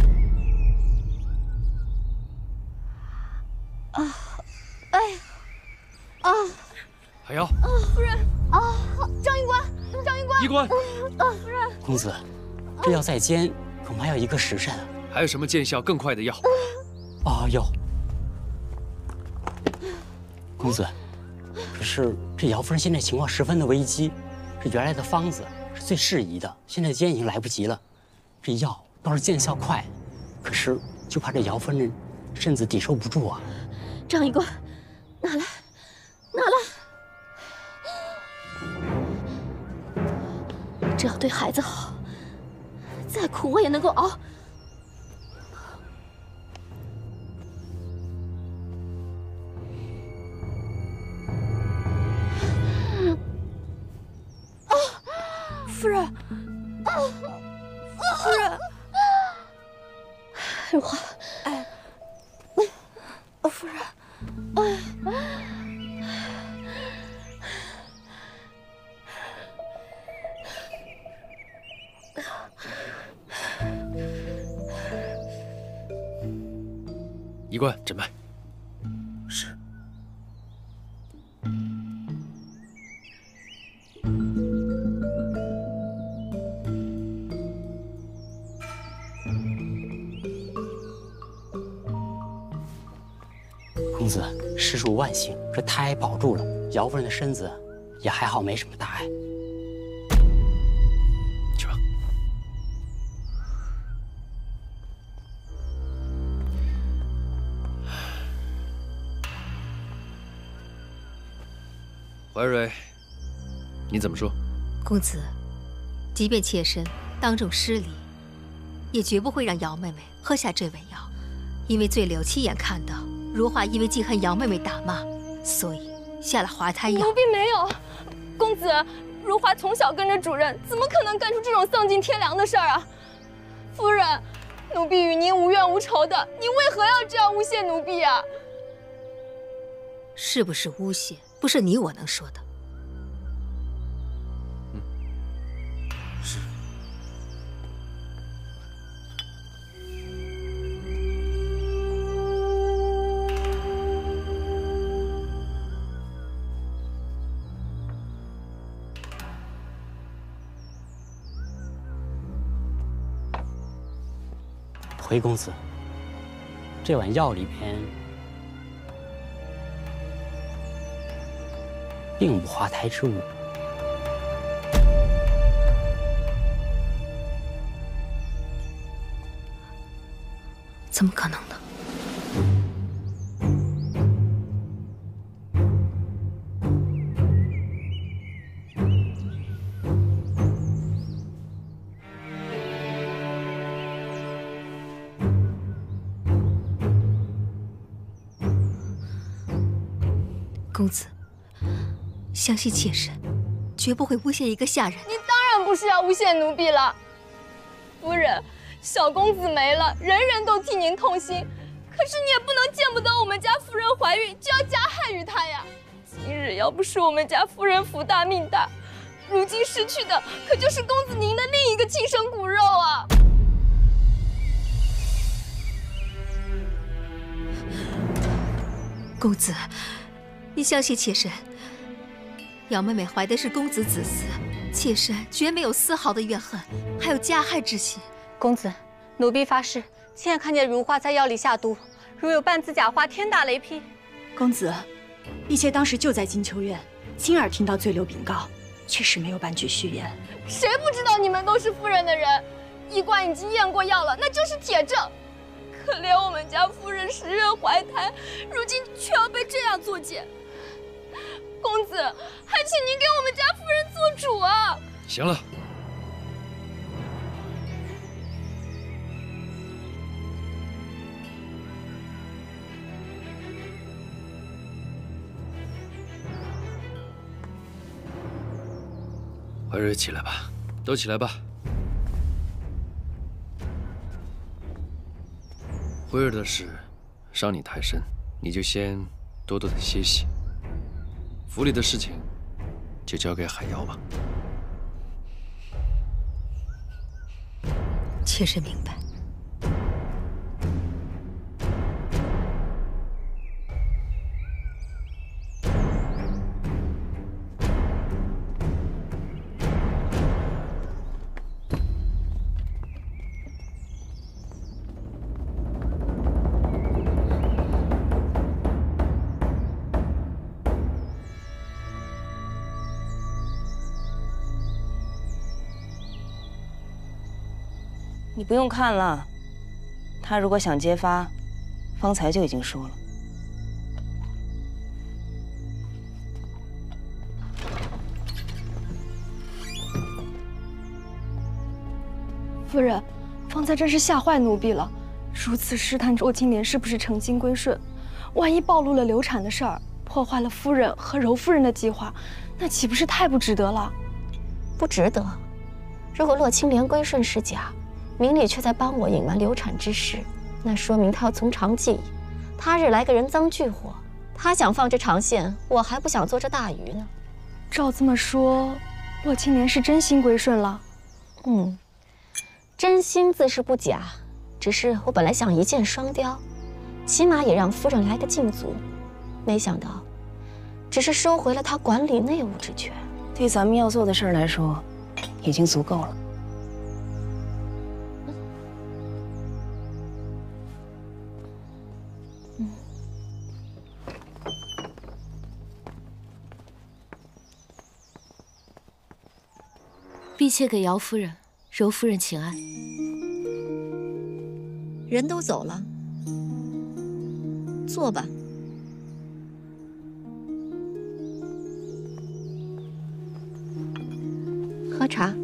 啊，哎，啊！ 海瑶， 啊，夫人，啊，张医官，张医官， 医官， 啊，夫人， 公子，这药再煎，恐怕要一个时辰。 还有什么见效更快的药？ 哦，有。公子，可是这姚夫人现在情况十分的危机，这原来的方子是最适宜的，现在煎已经来不及了。这药倒是见效快，可是就怕这姚夫人身子抵受不住啊。 张医官，拿来，拿来。这要对孩子好，再苦我也能够熬。啊，夫人，啊，夫人，如花，哎，夫人，哎。 医官，诊脉。 是。 公子，实属万幸，这胎保住了，姚夫人的身子也还好，没什么大碍。 去吧。怀蕊，你怎么说？ 公子，即便妾身当众失礼，也绝不会让姚妹妹喝下这味药，因为醉柳亲眼看到如花因为记恨姚妹妹打骂，所以下了滑胎药。 奴婢没有，公子，如花从小跟着主人，怎么可能干出这种丧尽天良的事儿啊？夫人，奴婢与您无冤无仇的，您为何要这样诬陷奴婢啊？ 是不是诬陷，不是你我能说的。 嗯，是。 回公子，这碗药里边并无滑胎之物。 怎么可能呢？公子，相信妾身，绝不会诬陷一个下人。 您当然不是要诬陷奴婢了，夫人，小公子没了，人人都替您痛心。可是你也不能见不得我们家夫人怀孕就要加害于她呀。今日要不是我们家夫人福大命大，如今失去的可就是公子您的另一个亲生骨肉啊！ 公子，你相信妾身。姚妹妹怀的是公子子嗣，妾身绝没有丝毫的怨恨，还有加害之心。 公子，奴婢发誓，亲眼看见如花在药里下毒，如有半字假话，天打雷劈。 公子，婢妾当时就在金秋院，亲耳听到醉柳禀告，确实没有半句虚言。 谁不知道你们都是夫人的人？医官已经验过药了，那就是铁证。可怜我们家夫人时任怀胎，如今却要被这样作践。公子，还请您给我们家夫人做主啊！ 行了，怀蕊，起来吧，都起来吧。辉儿的事伤你太深，你就先多多的歇息。府里的事情就交给海瑶吧。 妾身明白。 你不用看了，他如果想揭发，方才就已经说了。 夫人，方才真是吓坏奴婢了，如此试探若青莲是不是诚心归顺，万一暴露了流产的事儿，破坏了夫人和柔夫人的计划，那岂不是太不值得了？ 不值得。如果洛青莲归顺是假，明理却在帮我隐瞒流产之事，那说明他要从长计议。他日来个人赃俱获，他想放这长线，我还不想做这大鱼呢。 照这么说，洛青莲是真心归顺了。 嗯，真心自是不假，只是我本来想一箭双雕，起码也让夫人来个禁足，没想到，只是收回了她管理内务之权。 对咱们要做的事儿来说，已经足够了。 婢妾给姚夫人、柔夫人请安。 人都走了，坐吧。喝茶。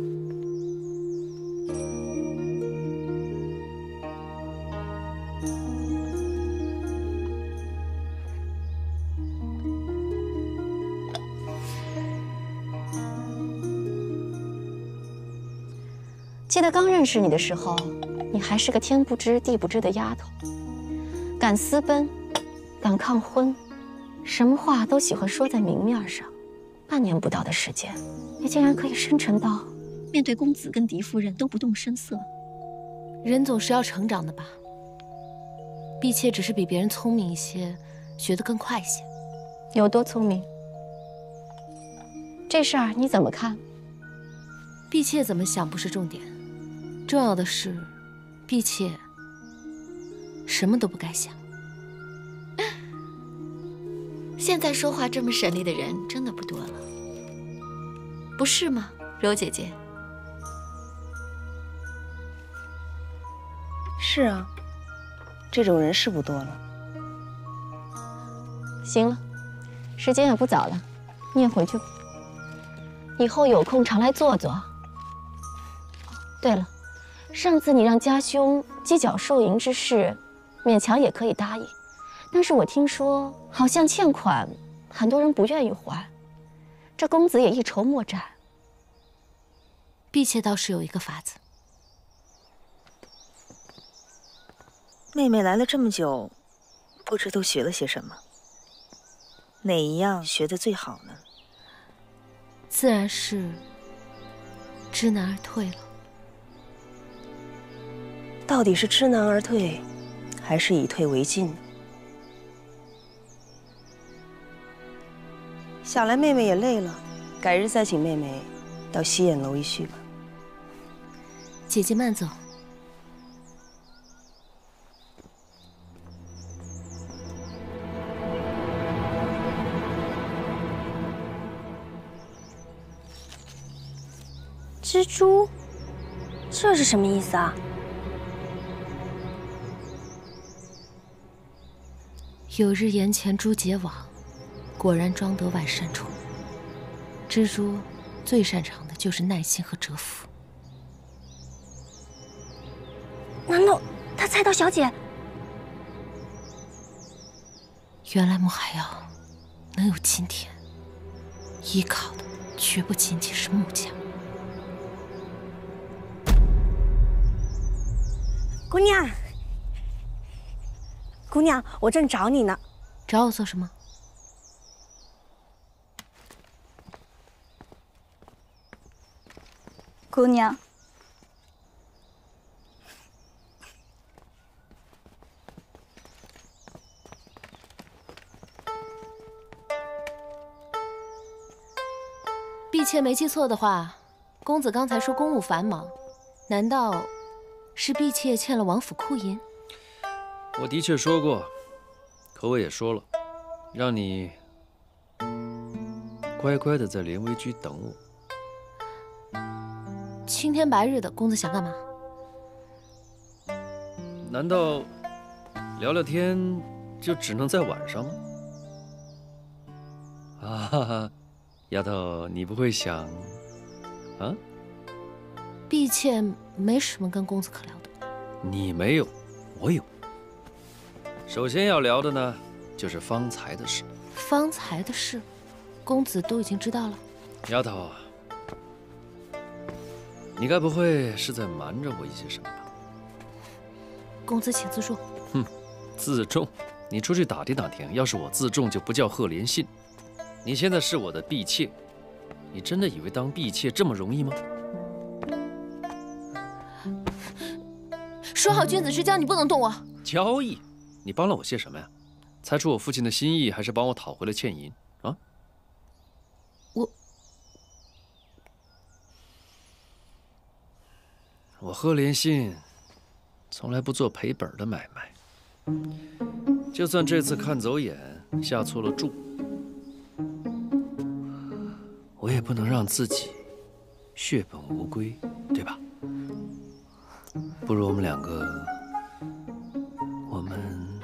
记得刚认识你的时候，你还是个天不知地不知的丫头，敢私奔，敢抗婚，什么话都喜欢说在明面上。半年不到的时间，你竟然可以深沉到面对公子跟狄夫人都不动声色。 人总是要成长的吧？婢妾只是比别人聪明一些，学得更快一些。 有多聪明？这事儿你怎么看？ 婢妾怎么想不是重点，重要的是，婢妾什么都不该想。 现在说话这么省力的人真的不多了，不是吗，柔姐姐？ 是啊，这种人是不多了。 行了，时间也不早了，你也回去吧。以后有空常来坐坐。对了，上次你让家兄计较收银之事，勉强也可以答应。但是我听说，好像欠款很多人不愿意还，这公子也一筹莫展。 婢妾倒是有一个法子。 妹妹来了这么久，不知都学了些什么？哪一样学得最好呢？ 自然是知难而退了。 到底是知难而退，还是以退为进呢？想来妹妹也累了，改日再请妹妹到西宴楼一叙吧。 姐姐慢走。 蜘蛛，这是什么意思啊？ 有日檐前蛛结网，果然装得万山虫。蜘蛛最擅长的就是耐心和蛰伏。 难道他猜到小姐？ 原来穆海妖能有今天，依靠的绝不仅仅是穆家。 姑娘，姑娘，我正找你呢。 找我做什么？ 姑娘， 婢妾没记错的话，公子刚才说公务繁忙，难道是婢妾欠了王府库银？ 我的确说过，可我也说了，让你乖乖的在连围居等我。 青天白日的，公子想干嘛？ 难道聊聊天就只能在晚上吗？啊哈哈，丫头，你不会想啊？ 婢妾没什么跟公子可聊的。 你没有，我有。首先要聊的呢，就是方才的事。 方才的事，公子都已经知道了。 丫头，你该不会是在瞒着我一些什么吧？ 公子请自重。 哼，自重？你出去打听打听，要是我自重，就不叫贺连信。你现在是我的婢妾，你真的以为当婢妾这么容易吗？ 说好君子之交，你不能动我。 交易？你帮了我些什么呀？猜出我父亲的心意，还是帮我讨回了欠银啊？ 我我贺连信从来不做赔本的买卖，就算这次看走眼下错了注，我也不能让自己血本无归，对吧？不如我们两个，我们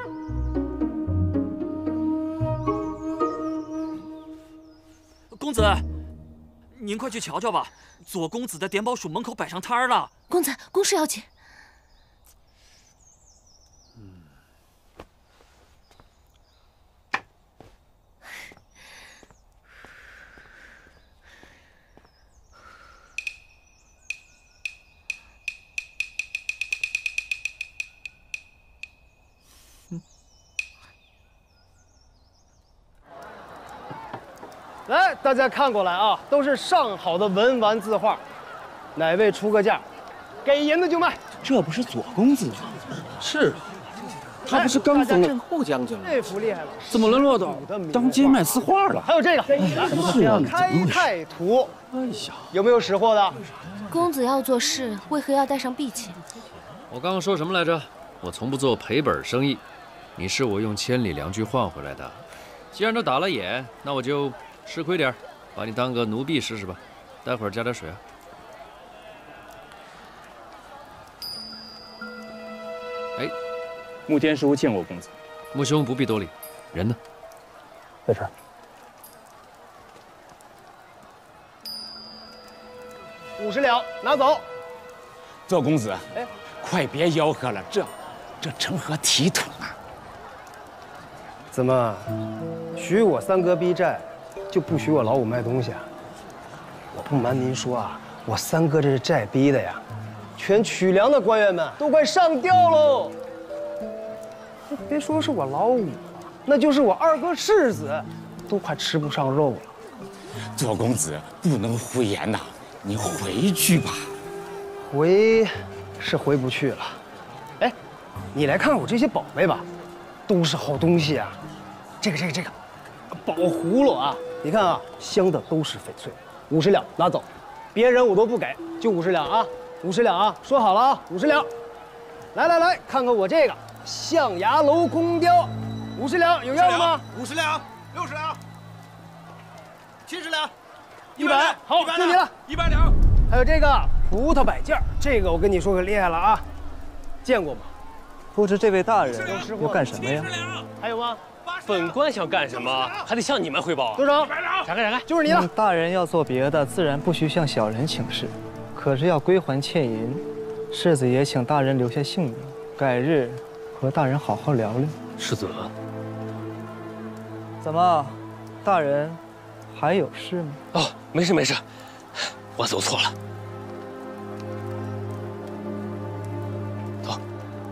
公子，您快去瞧瞧吧，左公子的典宝署门口摆上摊儿了。 公子，公事要紧。 来，大家看过来啊，都是上好的文玩字画，哪位出个价，给银子就卖。 这不是左公子吗？ 是， 他不是刚封了后将军了？ 这幅厉害了， 怎么沦落到当街卖字画了？ 还有这个， 怎么这样？ 开泰图。哎呀，有没有识货的？ 公子要做事，为何要带上婢妾？ 我刚刚说什么来着？我从不做赔本生意，你是我用千里良驹换回来的。既然都打了眼，那我就吃亏点，把你当个奴婢试试吧。待会儿加点水啊。哎， 穆天叔见过公子。 穆兄不必多礼，人呢？ 在这儿。 五十两，拿走。 左公子， 哎， 快别吆喝了，这这成何体统啊！ 怎么，许我三哥逼债，就不许我老五卖东西啊？我不瞒您说啊，我三哥这债逼的呀，全曲梁的官员们都快上吊喽。别说是我老五了，那就是我二哥世子，都快吃不上肉了。 左公子不能胡言呐，你回去吧。 回，是回不去了。哎，你来看看我这些宝贝吧，都是好东西啊。这个这个这个，宝葫芦啊，你看啊，镶的都是翡翠。五十两拿走，别人我都不给，就五十两啊，五十两啊，说好了啊，五十两。来来来，看看我这个象牙楼宫雕，五十两，有要的吗？ 五十两，六十两，七十两， 一百，好，就你了， 一百两。 还有这个葡萄摆件，这个我跟你说可厉害了啊，见过吗？ 不知这位大人要干什么呀？ 还有吗？ 本官想干什么，还得向你们汇报。 多少？ 闪开，闪开， 就是你了。 嗯、大人要做别的，自然不需向小人请示，可是要归还欠银，世子也请大人留下姓名，改日和大人好好聊聊。 世子， 怎么，大人还有事吗？ 哦，没事没事，我走错了。走。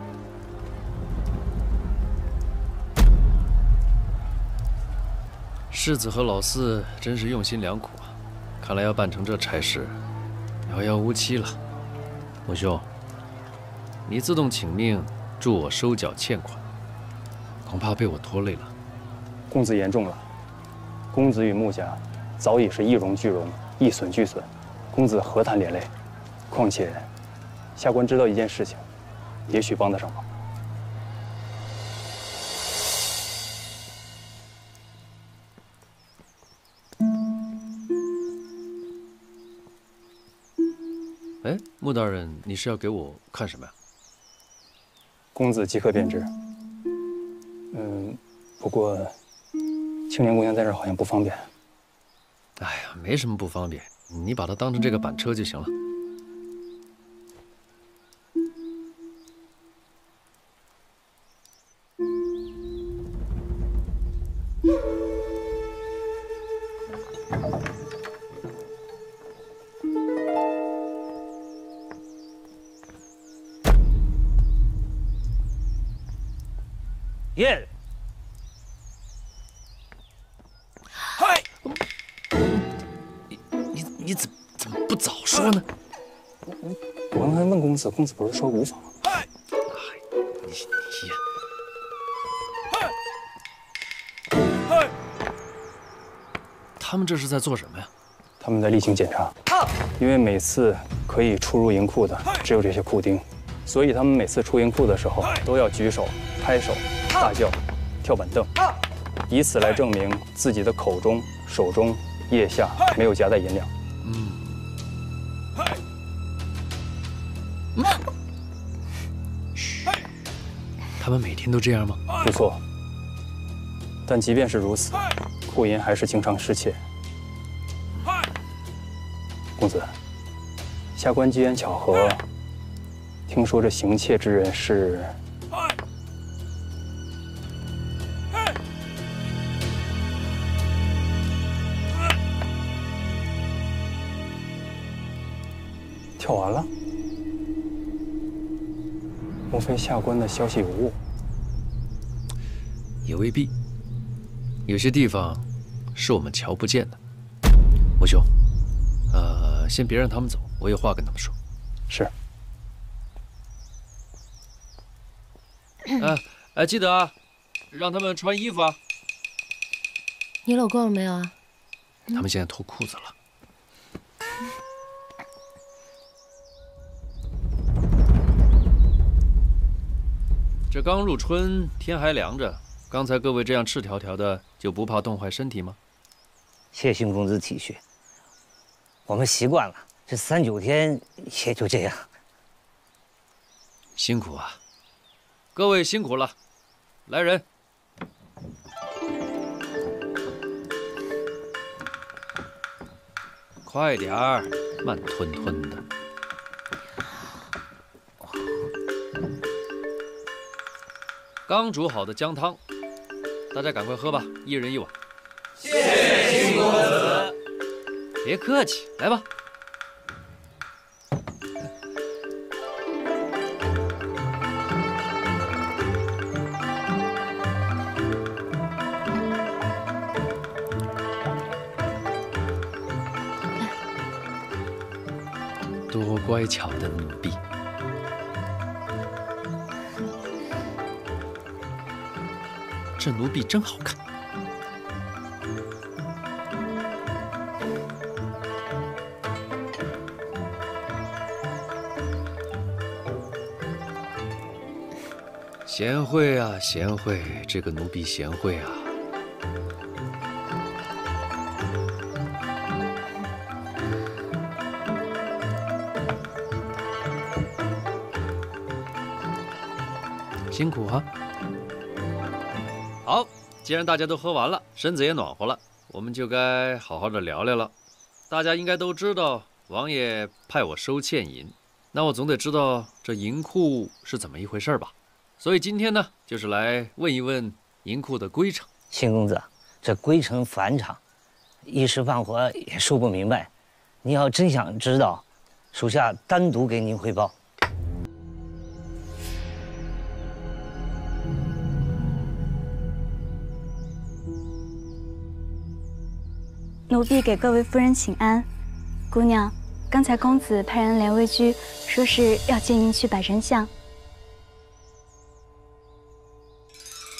世子和老四真是用心良苦啊！看来要办成这差事，遥遥无期了。穆兄，你自动请命助我收缴欠款，恐怕被我拖累了。 公子言重了，公子与穆家早已是一荣俱荣， 一损俱损，公子何谈连累？况且，下官知道一件事情，也许帮得上忙。 哎，穆大人，你是要给我看什么呀？ 公子即刻便知。嗯，不过青莲姑娘在这儿好像不方便。 哎呀，没什么不方便，你把它当成这个板车就行了。 耶！ 嗨！你你你怎怎么不早说呢？ 我刚才问公子，公子不是说无妨吗？ 哎，你你，他们这是在做什么呀？ 他们在例行检查，因为每次可以出入营库的只有这些库丁，所以他们每次出营库的时候都要举手、拍手、大叫、跳板凳，以此来证明自己的口中、手中、腋下没有夹带银两。 嗯。嘘，他们每天都这样吗？ 不错，但即便是如此，库银还是经常失窃。公子，下官机缘巧合，听说这行窃之人是……跳完了？莫非下官的消息有误？ 也未必，有些地方是我们瞧不见的。穆兄，呃，先别让他们走，我有话跟他们说。 是。 哎哎，记得啊，让他们穿衣服啊。 你搂够了没有啊？ 他们现在脱裤子了。这刚入春，天还凉着，刚才各位这样赤条条的，就不怕冻坏身体吗？ 谢邢公子体恤，我们习惯了，这三九天也就这样。 辛苦啊，各位辛苦了，来人，快点儿，慢吞吞的。刚煮好的姜汤，大家赶快喝吧，一人一碗。 谢谢邢公子。 别客气，来吧。多乖巧的奴婢。这奴婢真好看。贤惠啊，贤惠，这个奴婢贤惠啊。辛苦啊。好，既然大家都喝完了，身子也暖和了，我们就该好好的聊聊了。大家应该都知道，王爷派我收欠银，那我总得知道这银库是怎么一回事吧？所以今天呢，就是来问一问银库的规程。 邢公子，这规程繁长，一时半会儿也说不明白。你要真想知道，属下单独给您汇报。 奴婢给各位夫人请安。姑娘，刚才公子派人连位居，说是要接您去摆神像。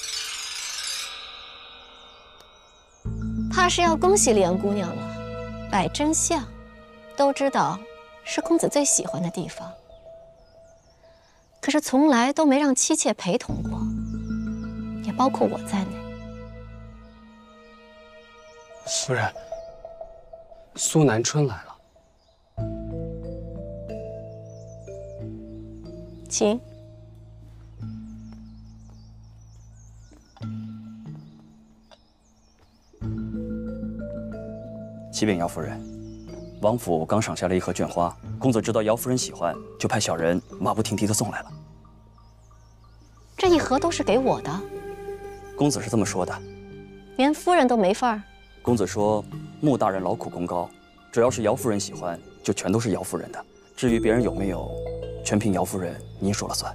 怕是要恭喜莲姑娘了。 摆真相，都知道是公子最喜欢的地方，可是从来都没让妻妾陪同过，也包括我在内。 夫人，苏南春来了， 请。 启禀姚夫人，王府刚赏下了一盒绢花，公子知道姚夫人喜欢，就派小人马不停蹄地送来了。 这一盒都是给我的， 公子是这么说的， 连夫人都没份儿。 公子说穆大人劳苦功高，只要是姚夫人喜欢，就全都是姚夫人的。至于别人有没有，全凭姚夫人您说了算。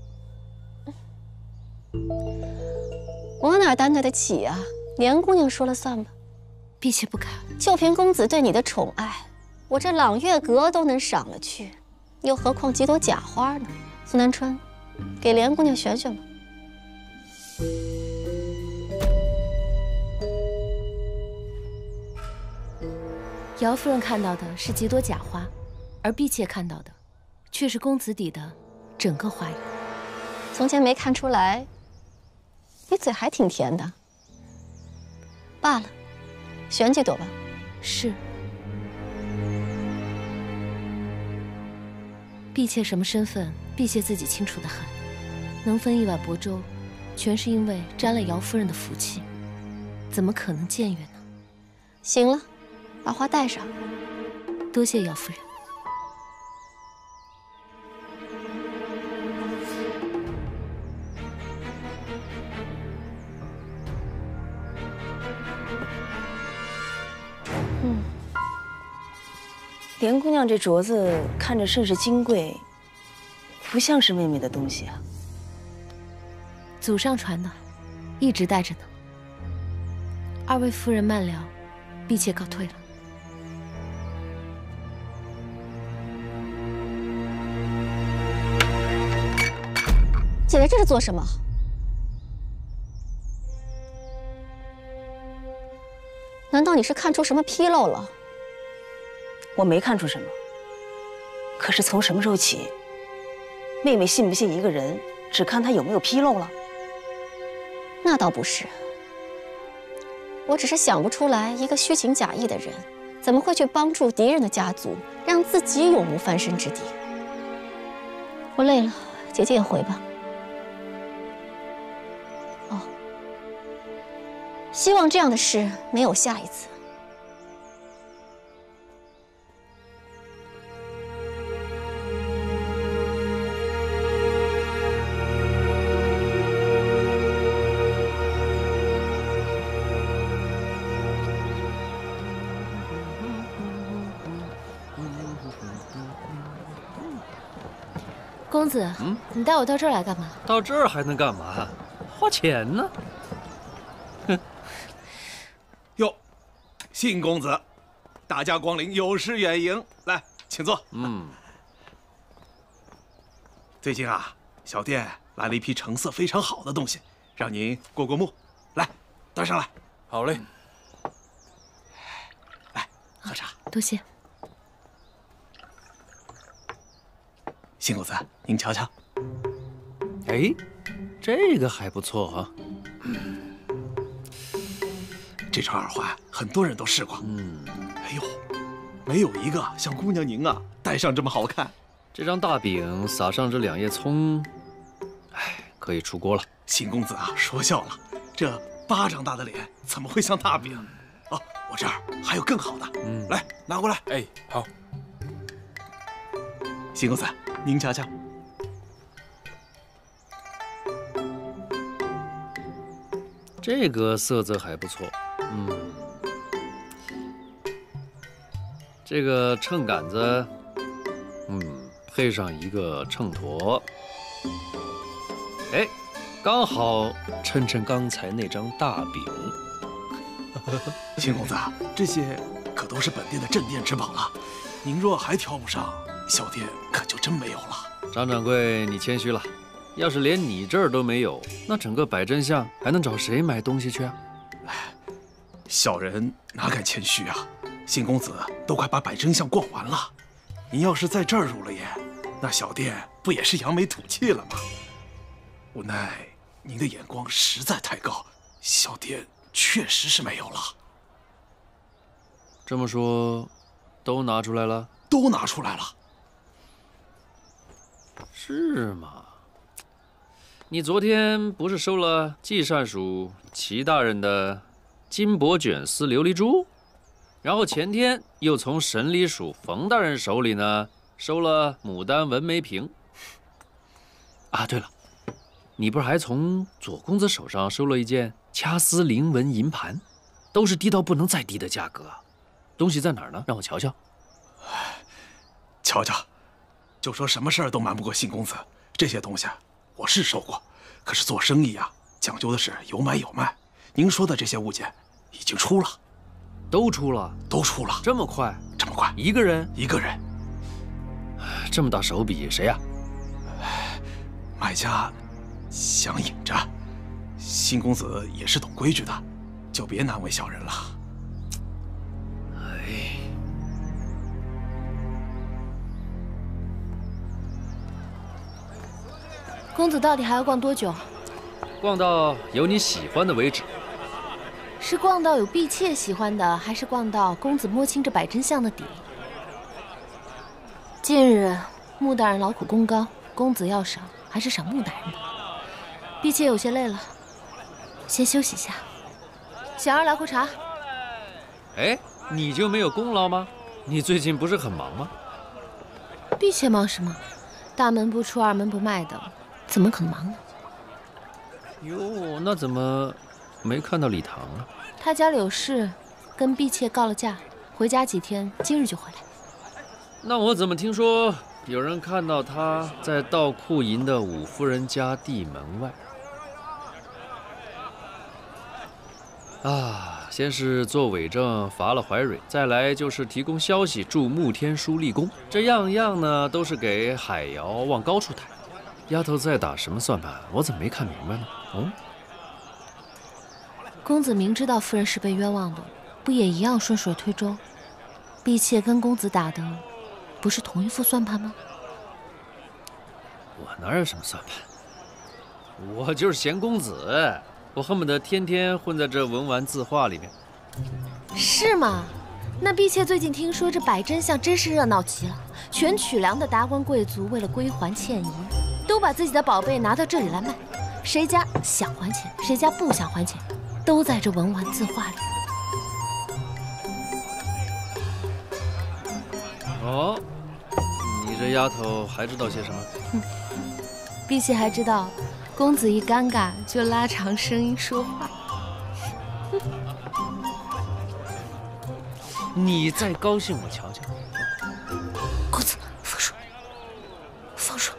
我哪担待得起呀？连姑娘说了算吧。 婢妾不敢。 就凭公子对你的宠爱，我这朗月阁都能赏了去，又何况几朵假花呢？苏南春，给连姑娘选选吧。 姚夫人看到的是几朵假花，而婢妾看到的，却是公子邸的整个花园。 从前没看出来，你嘴还挺甜的。罢了，选几朵吧。 是。婢妾什么身份，婢妾自己清楚得很。能分一碗薄粥，全是因为沾了姚夫人的福气，怎么可能僭越呢？ 行了，把花带上。 多谢姚夫人。 嗯，连姑娘这镯子看着甚是金贵，不像是妹妹的东西啊。 祖上传的，一直带着呢。二位夫人慢聊，婢妾告退了。 姐姐这是做什么？难道你是看出什么纰漏了？ 我没看出什么。可是从什么时候起，妹妹信不信一个人，只看她有没有纰漏了？ 那倒不是，我只是想不出来，一个虚情假意的人，怎么会去帮助敌人的家族，让自己永无翻身之地？我累了，姐姐也回吧。哦，希望这样的事没有下一次。 公子，嗯，你带我到这儿来干嘛？ 到这儿还能干嘛？花钱呢。 哼。哟，信公子，大驾光临，有失远迎，来，请坐。嗯。最近啊，小店来了一批成色非常好的东西，让您过过目。来，端上来。 好嘞。 来，喝茶。 多谢。 信公子，您瞧瞧。 哎，这个还不错啊。 这串耳环很多人都试过。嗯。哎呦，没有一个像姑娘您啊戴上这么好看。 这张大饼撒上这两叶葱，哎，可以出锅了。 信公子啊，说笑了，这巴掌大的脸怎么会像大饼？哦，我这儿还有更好的。嗯，来拿过来。 哎，好。 信公子。您瞧瞧， 这个色泽还不错。嗯，这个秤杆子，嗯，配上一个秤砣，哎，刚好称称刚才那张大饼。 秦公子，这些可都是本店的镇店之宝了，您若还挑不上，小店可就真没有了。 张掌柜，你谦虚了。要是连你这儿都没有，那整个百真巷还能找谁买东西去啊？ 小人哪敢谦虚啊！ 信公子都快把百真巷逛完了，您要是在这儿入了眼，那小店不也是扬眉吐气了吗？无奈您的眼光实在太高，小店确实是没有了。 这么说，都拿出来了？ 都拿出来了。 是吗？你昨天不是收了季善署齐大人的金箔卷丝琉璃珠，然后前天又从审理署冯大人手里呢收了牡丹纹眉瓶。啊，对了，你不是还从左公子手上收了一件掐丝菱纹银盘，都是低到不能再低的价格。东西在哪儿呢？让我瞧瞧。 瞧瞧，就说什么事儿都瞒不过信公子，这些东西我是收过，可是做生意啊，讲究的是有买有卖。您说的这些物件已经出了， 都出了， 都出了， 这么快？ 这么快？ 一个人？ 一个人。 这么大手笔，谁呀？ 买家想隐着，信公子也是懂规矩的，就别难为小人了。 哎。 公子到底还要逛多久？ 逛到有你喜欢的为止。 是逛到有婢妾喜欢的，还是逛到公子摸清这百真相的底？近日穆大人劳苦功高，公子要赏还是赏穆大人吧。婢妾有些累了，先休息一下。小儿来壶茶。 哎，你就没有功劳吗？你最近不是很忙吗？ 婢妾忙什么？大门不出二门不迈的，怎么可能忙呢？ 哟，那怎么没看到礼堂啊？ 他家里有事，跟婢妾告了假，回家几天，今日就回来。 那我怎么听说有人看到他在盗库银的五夫人家地门外？啊，先是做伪证罚了怀蕊，再来就是提供消息助穆天书立功，这样样呢都是给海瑶往高处抬。丫头在打什么算盘？我怎么没看明白呢？嗯。 公子明知道夫人是被冤枉的，不也一样顺水推舟？婢妾跟公子打的，不是同一副算盘吗？ 我哪有什么算盘？我就是嫌公子，我恨不得天天混在这文玩字画里面。 是吗？那婢妾最近听说这百真巷真是热闹极了，全曲梁的达官贵族为了归还歉意，都把自己的宝贝拿到这里来卖。谁家想还钱，谁家不想还钱，都在这文玩字画里。 哦，你这丫头还知道些什么？ 哼，婢妾还知道，公子一尴尬就拉长声音说话。 你再高兴，我瞧瞧。 公子，放手，放手。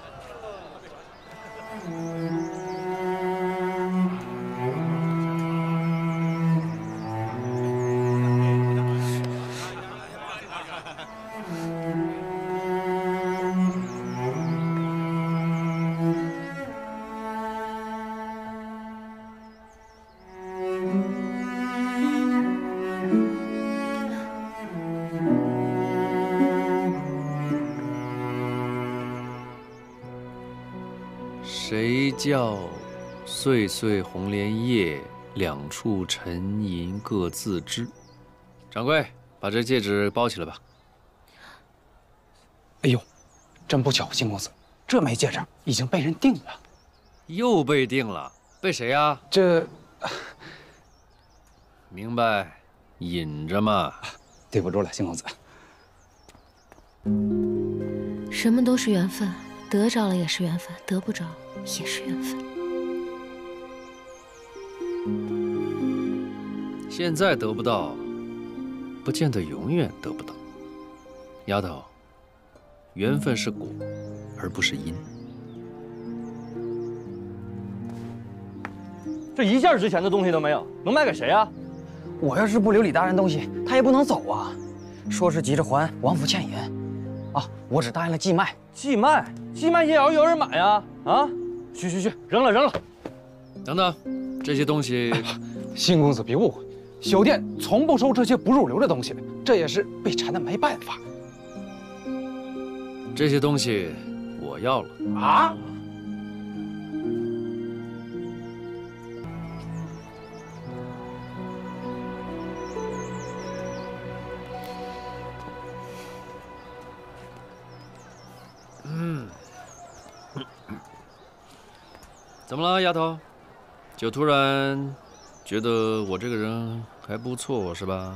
谁叫岁岁红莲叶，两处沉吟各自知。掌柜，把这戒指包起来吧。 哎呦，真不巧，信公子，这枚戒指已经被人定了。 又被定了？被谁呀？ 这…… 明白，隐着嘛。 对不住了，信公子。 什么都是缘分，得着了也是缘分，得不着也是缘分。 现在得不到，不见得永远得不到。丫头，缘分是果，而不是因。 这一件值钱的东西都没有，能卖给谁啊？ 我要是不留李大人东西，他也不能走啊。说是急着还王府欠银，啊，我只答应了寄卖。 寄卖，寄卖也要有人买呀！啊，去去去，扔了扔了。 等等，这些东西， 信公子别误会，小店从不收这些不入流的东西。 这也是被缠的没办法。 这些东西我要了啊！ 嗯，怎么了，丫头？就突然觉得我这个人还不错，是吧？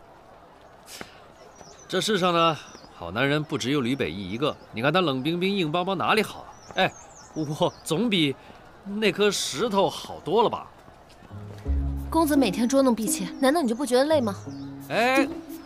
这世上呢，好男人不只有吕北义一个。你看他冷冰冰、硬邦邦，哪里好啊？哎，我总比那颗石头好多了吧？ 公子每天捉弄婢妾，难道你就不觉得累吗？ 哎，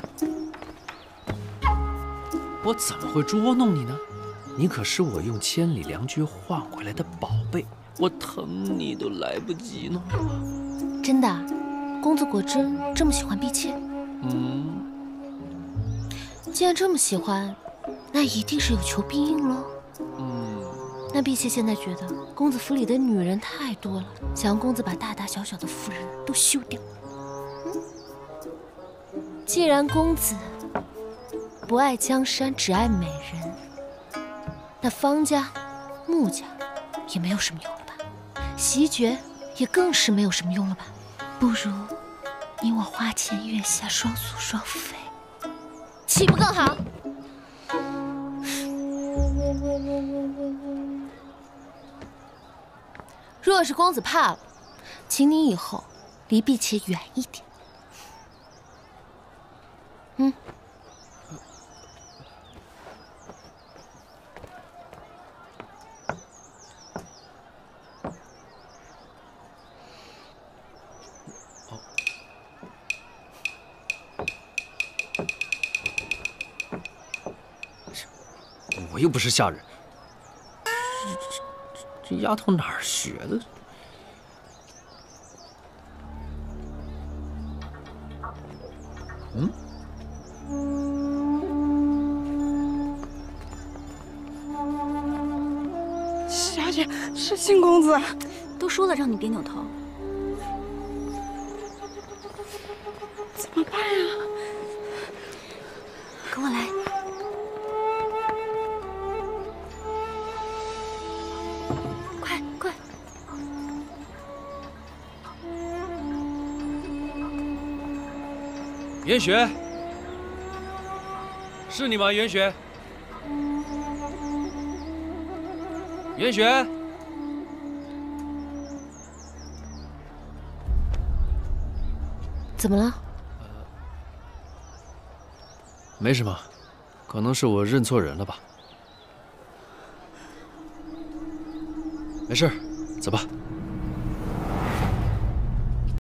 我怎么会捉弄你呢？你可是我用千里良驹换回来的宝贝，我疼你都来不及呢。 真的，公子果真这么喜欢婢妾？ 嗯。 既然这么喜欢，那一定是有求必应喽。 嗯， 那婢妾现在觉得公子府里的女人太多了，想让公子把大大小小的妇人都休掉。嗯，既然公子不爱江山，只爱美人，那方家、穆家也没有什么用了吧？席爵也更是没有什么用了吧？不如你我花前月下，双宿双飞。岂不更好？若是公子怕了，请你以后离婢妾远一点。嗯。 我又不是下人，这这这丫头哪儿学的？嗯？ 小姐，是庆公子。 都说了让你别扭头。 怎么办呀？ 跟我来。 袁雪，是你吗？袁雪，袁雪， 怎么了？ 没什么，可能是我认错人了吧。没事，走吧。